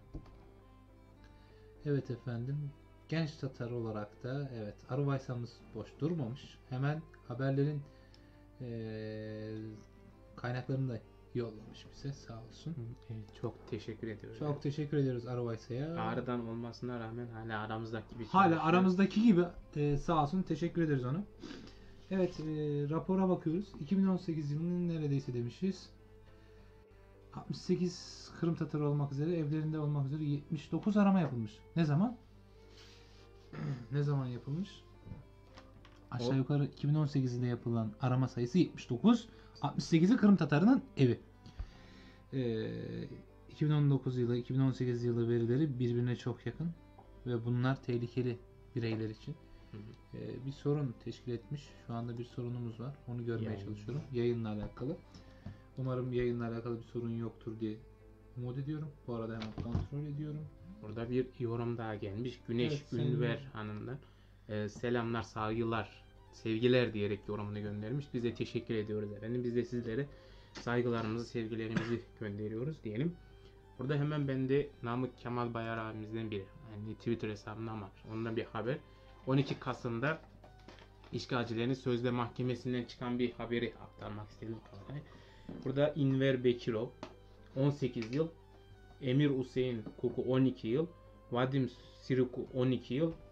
Evet efendim. Genç Tatar olarak da evet Aruvaysamız boş durmamış. Hemen haberlerin eee kaynaklarını da yollamış bize, sağ olsun. Evet, çok teşekkür ediyoruz. Çok teşekkür ediyoruz Aruvaysa'ya. Ağrı'dan olmasına rağmen hala aramızdaki bir Hala çalışıyor. aramızdaki gibi e, sağ olsun, teşekkür ederiz ona. Evet, e, rapora bakıyoruz. iki bin on sekiz yılının neredeyse demişiz. altmış sekiz Kırım Tatarı olmak üzere, evlerinde olmak üzere yetmiş dokuz arama yapılmış. Ne zaman? ne zaman yapılmış? Aşağı O- yukarı iki bin on sekizde yapılan arama sayısı yetmiş dokuz. altmış sekizi Kırım Tatarı'nın evi. Ee, iki bin on dokuz yılı, iki bin on sekiz yılı verileri birbirine çok yakın ve bunlar tehlikeli bireyler için. Ee, bir sorun teşkil etmiş. Şu anda bir sorunumuz var. Onu görmeye Yayın. çalışıyorum. Yayınla alakalı. Umarım yayınla alakalı bir sorun yoktur diye umut ediyorum. Bu arada hemen kontrol ediyorum. Burada bir yorum daha gelmiş. Güneş Evet, senin- Ünver Hanım'dan. Ee, selamlar, saygılar, sevgiler diyerek yorumunu göndermiş. Biz de teşekkür ediyoruz efendim. Biz de sizlere saygılarımızı, sevgilerimizi gönderiyoruz diyelim. Burada hemen bende Namık Kemal Bayar abimizden biri. Yani Twitter hesabından var. Ondan bir haber. on iki Kasım'da işgalcilerin sözde mahkemesinden çıkan bir haberi aktarmak istedim. Burada İnver Bekirov on sekiz yıl, Emir Hüseyin Kuku on iki yıl, Vadim Siriku on iki yıl,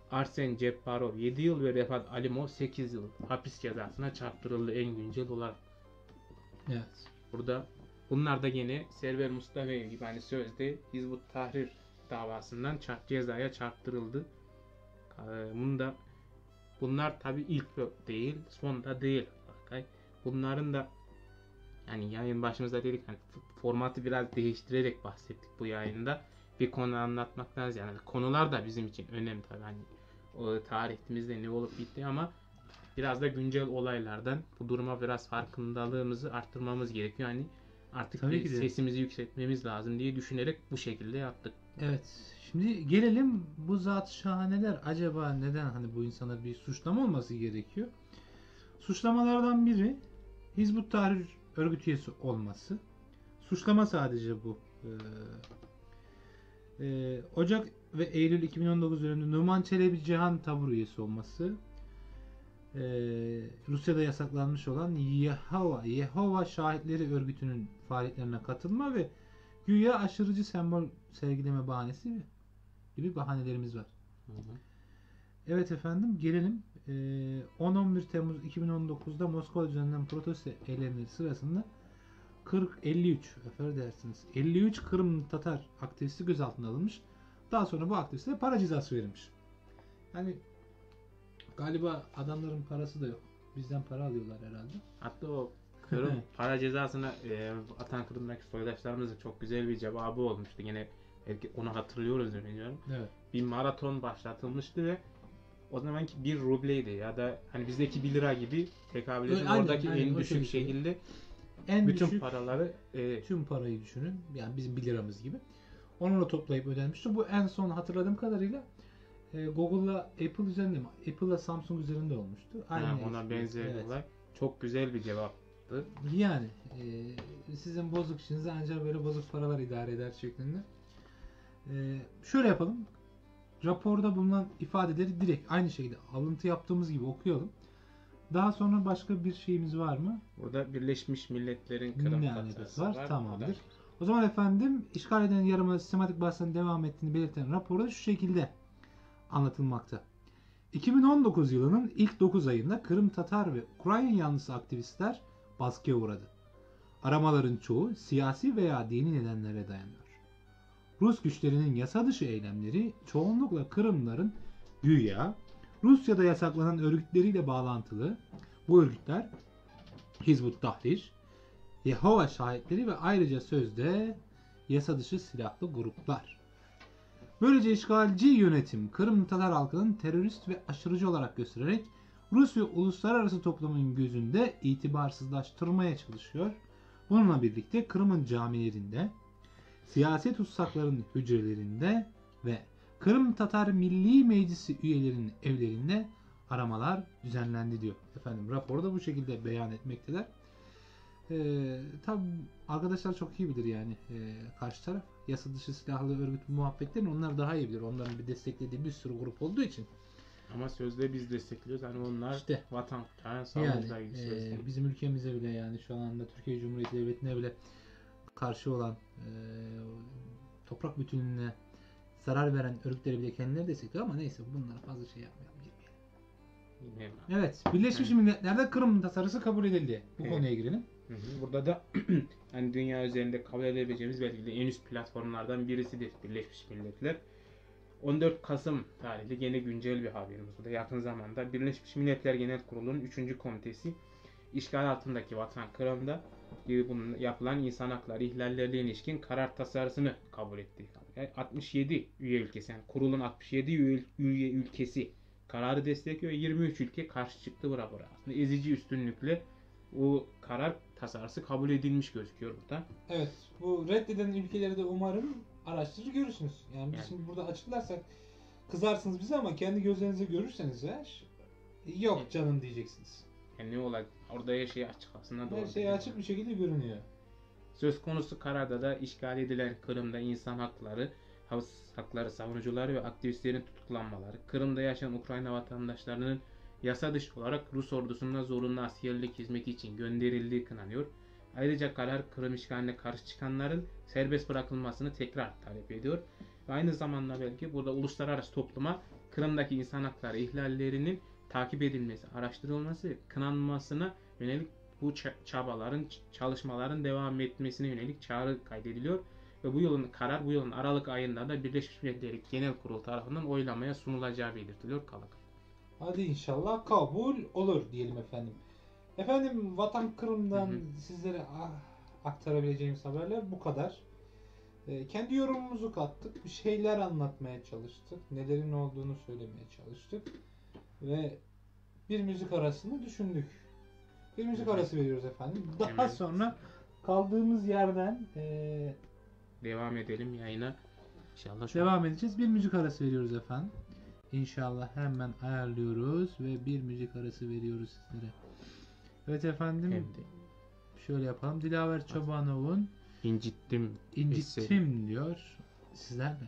Arsen Cepparov yedi yıl ve Refat Alimov sekiz yıl hapis cezasına çarptırıldı en güncel olarak. Evet. Burada bunlar da yine Server Mustafayev gibi hani sözde Hizbut Tahrir davasından çarp cezaya çarptırıldı. Ee, bunda bunlar tabi ilk değil, son da değil. Bunların da yani yayın başımızda dedik hani formatı biraz değiştirerek bahsettik bu yayında. Bir konu anlatmaktan ziyade yani konular da bizim için önemli tabi hani o tarihimizde ne olup bitti ama biraz da güncel olaylardan bu duruma biraz farkındalığımızı arttırmamız gerekiyor. Yani artık Tabii bir ki de. sesimizi yükseltmemiz lazım diye düşünerek bu şekilde yaptık. Evet. Şimdi gelelim bu zat şahaneler acaba neden hani bu insana bir suçlama olması gerekiyor? Suçlamalardan biri Hizbut Tahrir örgüt üyesi olması. Suçlama sadece bu. Ee, e, Ocak ve Eylül iki bin on dokuz döneminde Numan Çelebi Cihan Tabur üyesi olması. Ee, Rusya'da yasaklanmış olan Yehova, Yehova Şahitleri örgütünün faaliyetlerine katılma ve güya aşırıcı sembol sergileme bahanesi gibi bahanelerimiz var. Hı hı. Evet efendim gelelim. Ee, on on bir Temmuz iki bin on dokuz'da Moskova düzenlenen protesto eylemleri sırasında kırk elli üç affedersiniz elli üç Kırım Tatar aktivisti gözaltına alınmış. Daha sonra bu aktivistlere para cezası verilmiş. Yani galiba adamların parası da yok. Bizden para alıyorlar herhalde. Hatta o Kırım para cezasına e, atan Kırım'daki soydaşlarımızın çok güzel bir cevabı olmuştu. Yine belki onu hatırlıyoruz bilmiyorum. Evet. Bir maraton başlatılmıştı ve o zamanki bir rubleydi ya da hani bizdeki bir lira gibi tekabül ediyor. Aynen, Oradaki aynen, en o düşük şekilde. şekilde En bütün düşük paraları e, tüm parayı düşünün. Yani bizim bir liramız gibi. Onunla toplayıp ödenmişti. Bu en son hatırladığım kadarıyla e, Google'la Apple üzerinde mi? Apple'la Samsung üzerinde olmuştu. Aynı ha, ona eski- benzer evet. olay. Çok güzel bir cevaptı. Yani e, sizin bozuk işinizi ancak böyle bozuk paralar idare eder şeklinde. E, şöyle yapalım. Raporda bulunan ifadeleri direkt aynı şekilde alıntı yaptığımız gibi okuyalım. Daha sonra başka bir şeyimiz var mı? Burada Birleşmiş Milletler'in Kırım Ne Tatlısı alakası var? var. Tamamdır. O da- O zaman efendim işgal eden yarıma sistematik baskının devam ettiğini belirten raporda şu şekilde anlatılmakta. iki bin on dokuz yılının ilk dokuz ayında Kırım Tatar ve Ukrayna yanlısı aktivistler baskıya uğradı. Aramaların çoğu siyasi veya dini nedenlere dayanıyor. Rus güçlerinin yasa dışı eylemleri çoğunlukla Kırımlıların güya Rusya'da yasaklanan örgütleriyle bağlantılı. Bu örgütler Hizbut Tahrir, Yehova Şahitleri ve ayrıca sözde yasa dışı silahlı gruplar. Böylece işgalci yönetim Kırım Tatar halkının terörist ve aşırıcı olarak göstererek Rus ve uluslararası toplumun gözünde itibarsızlaştırmaya çalışıyor. Bununla birlikte Kırım'ın camilerinde, siyasi tutsakların hücrelerinde ve Kırım Tatar Milli Meclisi üyelerinin evlerinde aramalar düzenlendi diyor. Efendim raporda bu şekilde beyan etmekteler. Ee, tabi arkadaşlar çok iyi bilir yani ee, karşı taraf yasa dışı silahlı örgüt muhabbetlerini onlar daha iyi bilir. Onların bir desteklediği bir sürü grup olduğu için. Ama sözde biz destekliyoruz. Hani onlar İşte. vatan kurtaran Yani savunucular gibi ee, sözde. bizim ülkemize bile yani şu anda Türkiye Cumhuriyeti Devleti'ne bile karşı olan ee, toprak bütünlüğüne zarar veren örgütleri bile kendileri destekliyor ama neyse bunlara fazla şey yapmayalım. Bilmiyorum. Evet, Birleşmiş Milletler'de Kırım tasarısı kabul edildi. Bu Evet. konuya girelim. Hı hı. Burada da hani dünya üzerinde kabul edebileceğimiz belki de en üst platformlardan birisidir Birleşmiş Milletler. on dört Kasım tarihli gene güncel bir haberimiz. Bu da yakın zamanda Birleşmiş Milletler Genel Kurulu'nun üçüncü komitesi işgal altındaki vatan Kırım'da bunun yapılan insan hakları ihlallerine ilişkin karar tasarısını kabul etti. Yani altmış yedi üye ülkesi yani kurulun altmış yedi üye, üye ülkesi kararı destekliyor. yirmi üç ülke karşı çıktı bu rapora. Aslında ezici üstünlükle o karar tasarısı kabul edilmiş gözüküyor burada. Evet, bu reddeden ülkeleri de umarım araştırır görürsünüz. Yani biz Yani. şimdi burada açıklarsak kızarsınız bize ama kendi gözlerinizle görürseniz eğer yok canım diyeceksiniz. Yani ne olay? Orada her şey açık aslında doğru. Her şey açık bir şekilde görünüyor. Söz konusu kararda da işgal edilen Kırım'da insan hakları, hakları savunucuları ve aktivistlerin tutuklanmaları, Kırım'da yaşayan Ukrayna vatandaşlarının yasa dışı olarak Rus ordusuna zorunlu askerlik hizmeti için gönderildiği kınanıyor. Ayrıca karar Kırım işgaline karşı çıkanların serbest bırakılmasını tekrar talep ediyor. Ve aynı zamanda belki burada uluslararası topluma Kırım'daki insan hakları ihlallerinin takip edilmesi, araştırılması, kınanmasına yönelik bu çabaların, çalışmaların devam etmesine yönelik çağrı kaydediliyor. Ve bu yılın karar bu yılın Aralık ayında da Birleşmiş Milletler Genel Kurulu tarafından oylamaya sunulacağı belirtiliyor Kalak. Hadi inşallah kabul olur diyelim efendim. Efendim Vatan Kırım'dan hı hı. sizlere aktarabileceğimiz haberler bu kadar. E, kendi yorumumuzu kattık. Bir şeyler anlatmaya çalıştık. Nelerin olduğunu söylemeye çalıştık. Ve bir müzik arasını düşündük. Bir müzik arası veriyoruz efendim. Daha evet. sonra kaldığımız yerden e, devam edelim yayına. İnşallah devam edeceğiz. Bir müzik arası veriyoruz efendim. İnşallah hemen ayarlıyoruz ve bir müzik arası veriyoruz sizlere. Evet efendim. Hem de. Şöyle yapalım. Dilaver Çobanov'un İncittim. İncittim diyor. Sizler de.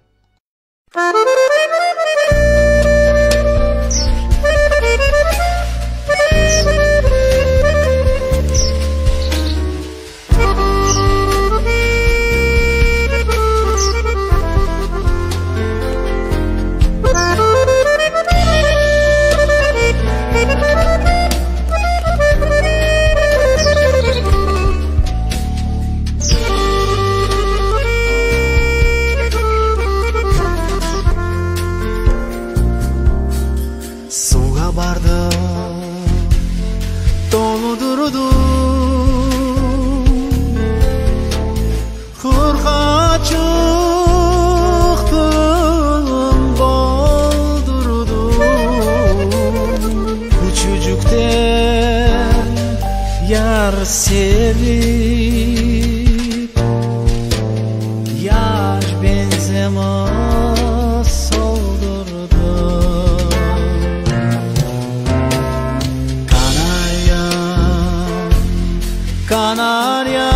Sevip yaş benzemez soldurdu Kanarya, Kanarya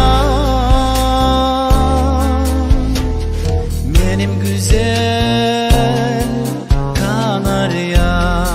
benim güzel Kanarya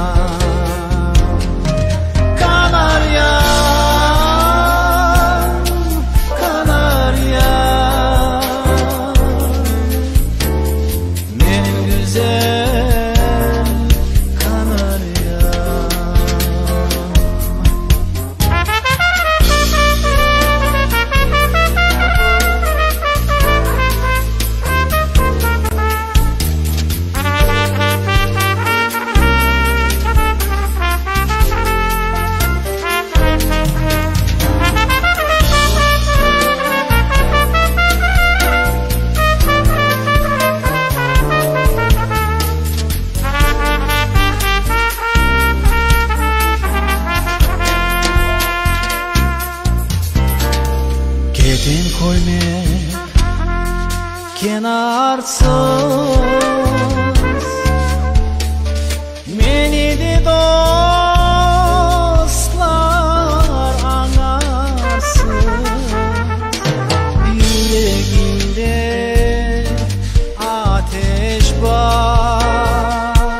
kenarsız beni de dostlar anlarsın yüreğimde ateş var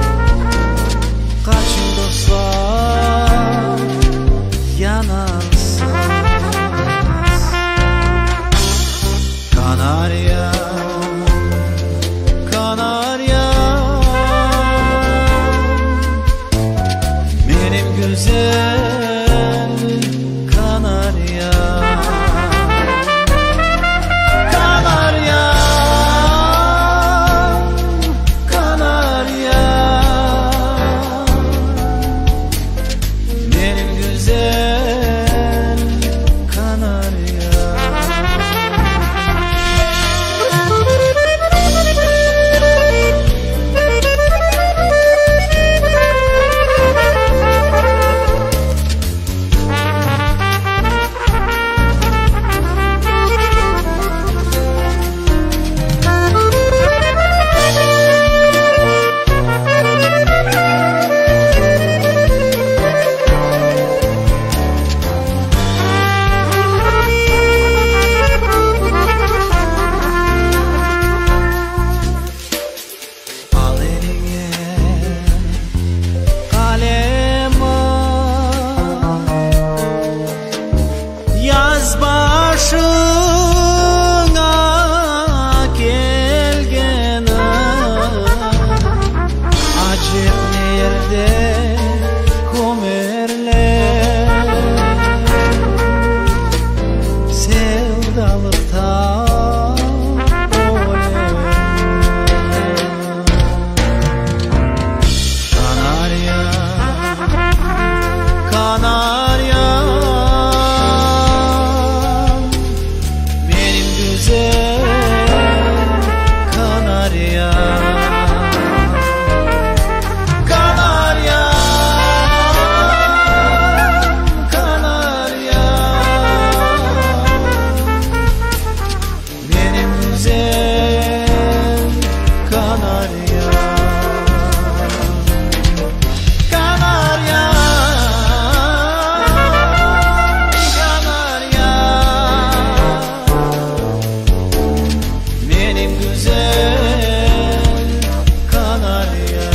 kaçın dostlar yanarsın Kanarya, Kanarya benim güzel Kanarya Kanarya, Kanarya benim güzel Kanarya sevdalıkta Kanarya, Kanarya benim güzel Kanarya Kanarya Kanarya benim güzel Kanarya Kanarya Kanarya benim güzel Kanarya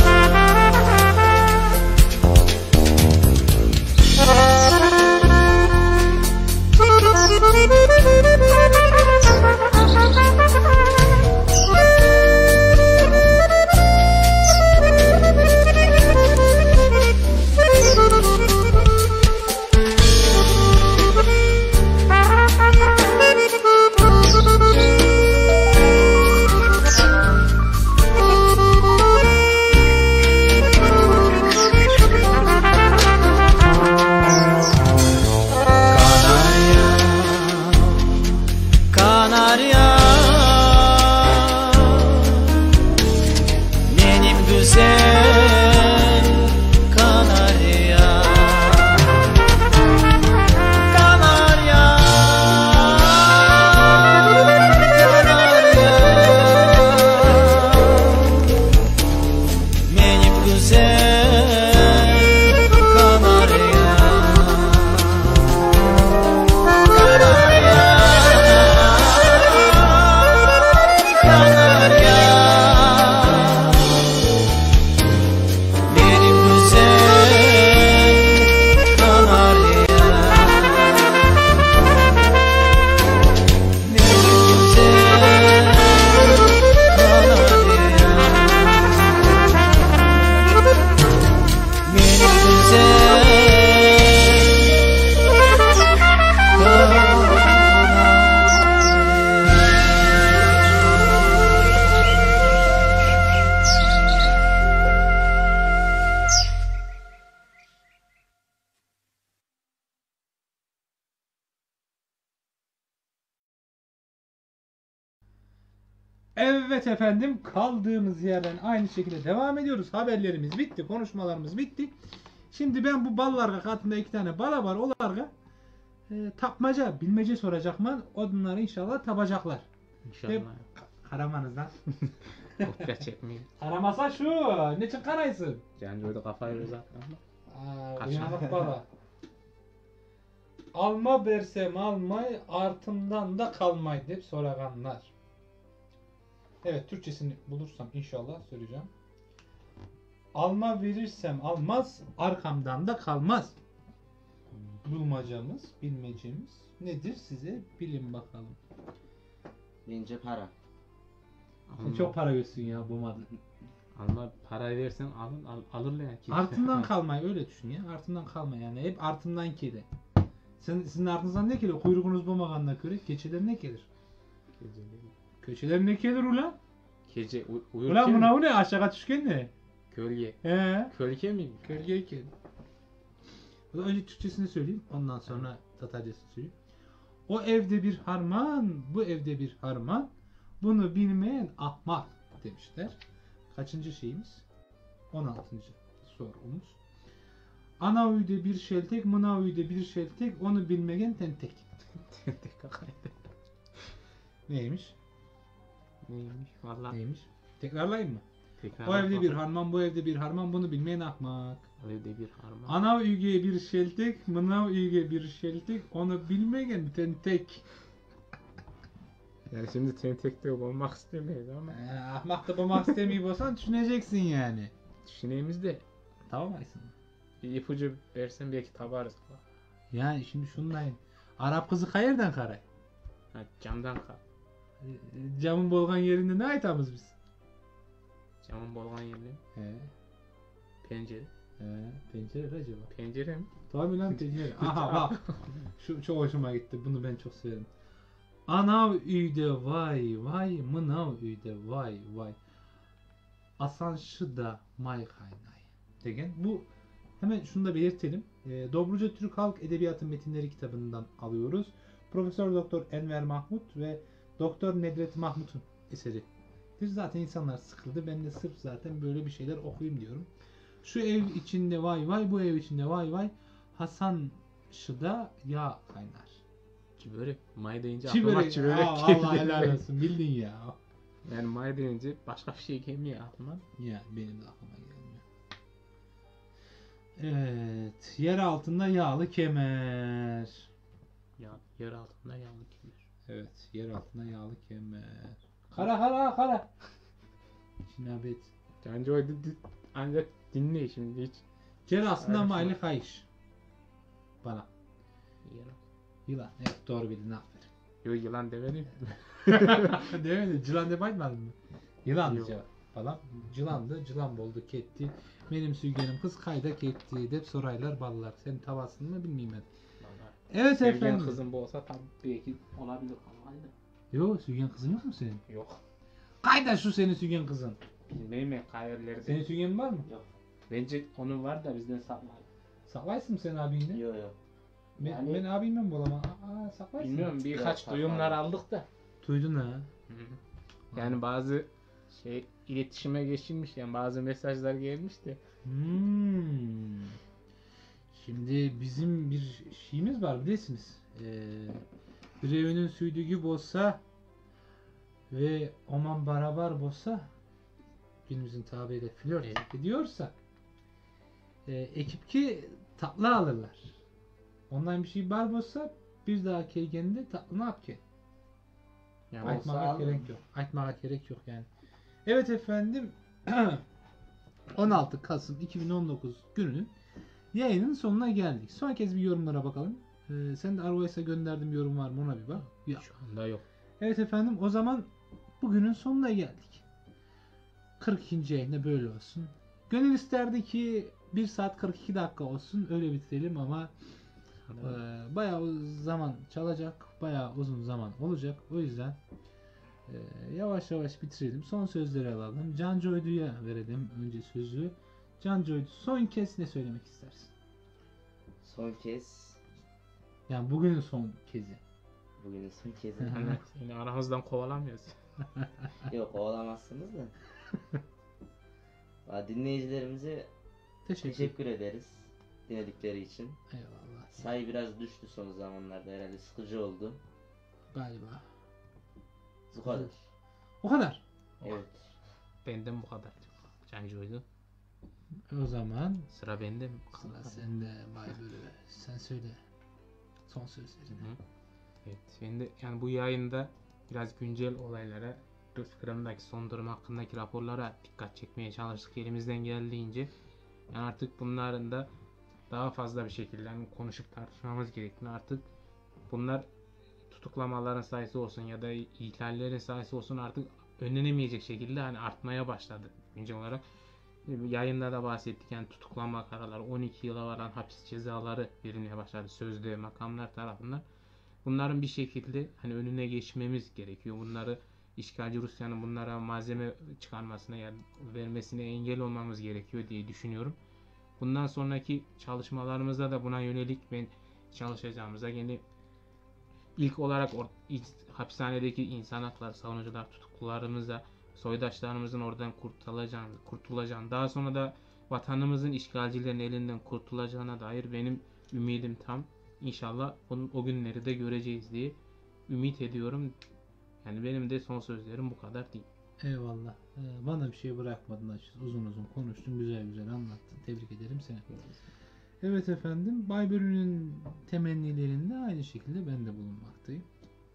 Kanarya benim güzel Kanarya Kanarya Kanarya benim güzel Kanarya Kanarya benim güzel Kanarya benim güzel Kanarya benim Evet efendim, kaldığımız yerden aynı şekilde devam ediyoruz. Haberlerimiz bitti, konuşmalarımız bitti. Şimdi ben bu ballarga katında iki tane bala var. Olarga e, tapmaca, bilmece soracaklar. Onları inşallah tapacaklar. İnşallah. Hep karamanızdan. Kopya çekmeyin. Karamasa şu, niçin karaysın? Yani böyle kafayı uzatma ama. Aa, uyanık bala. Alma versem almay, artımdan da kalmay deyip soraganlar. Evet, Türkçesini bulursam inşallah söyleyeceğim. Alma verirsem almaz, arkamdan da kalmaz. Bulmacamız, bilmecemiz nedir size bilin bakalım. Bence para. Sen çok para görsün ya bu madde. Alma para versen alın, al, alırlar ya. Artımdan kalmayı öyle düşün ya. Artımdan kalma yani. Hep artımdan gelir. Sen, sizin ardınızdan ne gelir? Kuyruğunuz bulmaganına göre keçiler ne gelir? Keçiler ne gelir ulan? Gece uy uyurken Ulan buna bu ne? Aşağı düşken ne? Gölge. He. Gölge mi? Gölge gelir. O da önce Türkçesini söyleyeyim. Ondan sonra Tatarcasını söyleyeyim. O evde bir harman, bu evde bir harman. Bunu bilmeyen ahmak demişler. Kaçıncı şeyimiz? on altıncı sorumuz. Ana uyda bir şeltek, mına uyda bir şeltek, onu bilmegen tentek. Tentek kakaydı. Neymiş? Neymiş? Vallahi. Neymiş? Tekrarlayayım mı? Tekrar o evde bir harman, bu evde bir harman, bunu bilmeyen ahmak. O evde bir harman. Ana uyge bir şeltek, mına uyge bir şeltek, onu bilmegen tentek. Yani şimdi tentekte olmak istemeyiz ama. Ee, ahmak da bulmak istemiyor olsan düşüneceksin yani. Düşüneyimiz de. Tavamayısın. Bir ipucu versen belki tabarız. Yani şimdi şunlayın. Arap kızı kayerden karay. Ha, camdan kal. Camın bolgan yerinde ne aytamız biz? Camın bolgan yerinde. He. Pencere. He. Pencere acaba. Pencere mi? Tabii lan pencere. Aha bak. Şu çok hoşuma gitti. Bunu ben çok severim. Anav üyde vay vay, mınav üyde vay vay. Asanşı da may kaynay. Degen. Bu hemen şunu da belirtelim. E, Dobruca Türk Halk Edebiyatı Metinleri kitabından alıyoruz. Profesör Doktor Enver Mahmut ve Doktor Nedret Mahmut'un eseri. Zaten insanlar sıkıldı. Ben de sırf zaten böyle bir şeyler okuyayım diyorum. Şu ev içinde vay vay, bu ev içinde vay vay. Hasan şıda yağ kaynar. Çibörek. May deyince Çibörek. aklıma çibörek Aa, geliyor. vallahi helal olsun. Bildin ya. Yani may deyince başka bir şey gelmiyor aklıma. Ya benim de aklıma gelmiyor. Evet. Yer altında yağlı kemer. Ya, yer altında yağlı kemer. Evet. Yer altında yağlı kemer. Kara kara kara. Cinabet. Bence o di- di- ancak dinle şimdi hiç. Yer aslında Öyle maylı şey. kayış. Bana. Yer- Yılan. Evet doğru bildin aferin. Yok yılan demedim. Değil mi? Cılan demeydin mi? Yılandı Yok. cevap falan. Cılandı. Cılan boldu ketti. Benim sügenim kız kayda ketti. Dep soraylar ballar. Senin tavasını mı bilmeyeyim ben. Evet Sevgen efendim. kızım bu olsa tabii belki olabilir ama hadi. Yok sügen kızın yok mu senin? Yok. Kayda şu senin sügen kızın. Bilmem ya kayırları. Senin sügenin var mı? Yok. Bence onun var da bizden saklar. Saklaysın mı sen abinle? Yok yok. Ben, Yani- ben abimle mi bulamam? Aa saklaysın. Bilmiyorum birkaç Yok, duyumlar saklar. aldık da. Duydun ha. Yani bazı şey iletişime geçilmiş yani bazı mesajlar gelmiş de. Hmm. Şimdi bizim bir şeyimiz var bilirsiniz. Ee, bir evinin süydüğü gibi olsa ve oman barabar bolsa günümüzün tabiriyle flört ediyorsa e, ekip ki tatlı alırlar. Ondan bir şey var olsa bir daha kelgeninde tatlı ne yapken? Yani Aytmağa olsa gerek alırım. yok. Aytmağa gerek yok yani. Evet efendim. on altı Kasım iki bin on dokuz gününün yayının sonuna geldik. Son kez bir yorumlara bakalım. Ee, sen de Arvois'a gönderdiğim yorum var mı ona bir bak. Yok. şu anda yok. Evet efendim o zaman bugünün sonuna geldik. kırk ikinci yayında böyle olsun. Gönül isterdi ki bir saat kırk iki dakika olsun öyle bitirelim ama e, bayağı zaman çalacak. Bayağı uzun zaman olacak. O yüzden e, yavaş yavaş bitirelim. Son sözleri alalım. Can Coydu'ya verelim önce sözü. Can Coydu son kez ne söylemek istersin? Son kez. Yani bugünün son kezi. Bugünün son kezi. Hani seni aramızdan kovalamıyoruz. Yok olamazsınız da. Valla dinleyicilerimize Teşekkür, teşekkür ederiz. Dinledikleri için. Eyvallah. Sayı biraz düştü son zamanlarda herhalde sıkıcı oldu. Galiba. Bu kadar. O kadar. Evet. Benden bu kadar. Canco'ydu. O zaman Sıra bende mi? sıra sende Bay Bölü. Sen söyle. Son sözlerini. Hı. Evet, şimdi yani bu yayında biraz güncel olaylara, Rus Kırım'daki son durum hakkındaki raporlara dikkat çekmeye çalıştık elimizden geldiğince. Yani artık bunların da daha fazla bir şekilde yani konuşup tartışmamız gerektiğini artık bunlar tutuklamaların sayısı olsun ya da ihlallerin sayısı olsun artık önlenemeyecek şekilde hani artmaya başladı güncel olarak. Yayında da bahsettik yani tutuklama kararları on iki yıla varan hapis cezaları verilmeye başladı sözde makamlar tarafından. Bunların bir şekilde hani önüne geçmemiz gerekiyor. Bunları işgalci Rusya'nın bunlara malzeme çıkarmasına yani vermesine engel olmamız gerekiyor diye düşünüyorum. Bundan sonraki çalışmalarımızda da buna yönelik ben çalışacağımıza yine ilk olarak or- ilk hapishanedeki insan hakları savunucular tutuklularımıza soydaşlarımızın oradan kurtulacağını, kurtulacağını, daha sonra da vatanımızın işgalcilerin elinden kurtulacağına dair benim ümidim tam. İnşallah onun, o günleri de göreceğiz diye ümit ediyorum. Yani benim de son sözlerim bu kadar değil. Eyvallah. Ee, bana bir şey bırakmadın açıkçası. Uzun uzun konuştun. Güzel güzel anlattın. Tebrik ederim seni. Evet efendim. Bay Bölü'nün temennilerinde aynı şekilde ben de bulunmaktayım.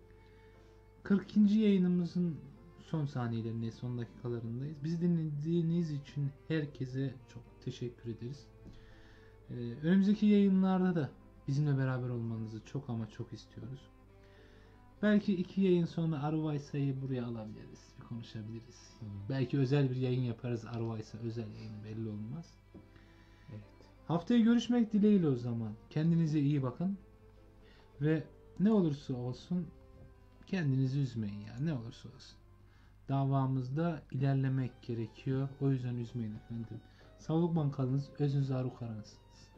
kırk ikinci yayınımızın son saniyelerinde, son dakikalarındayız. Bizi dinlediğiniz için herkese çok teşekkür ederiz. Ee, önümüzdeki yayınlarda da bizimle beraber olmanızı çok ama çok istiyoruz. Belki iki yayın sonra Arvaysa'yı buraya alabiliriz. Bir konuşabiliriz. Hmm. Belki özel bir yayın yaparız. Arvaysa özel yayın belli olmaz. Evet. Haftaya görüşmek dileğiyle o zaman. Kendinize iyi bakın. Ve ne olursa olsun kendinizi üzmeyin ya, ne olursa olsun. Davamızda ilerlemek gerekiyor. O yüzden üzmeyin efendim. Sağlıkla kalınız, özünüzü arı karanız.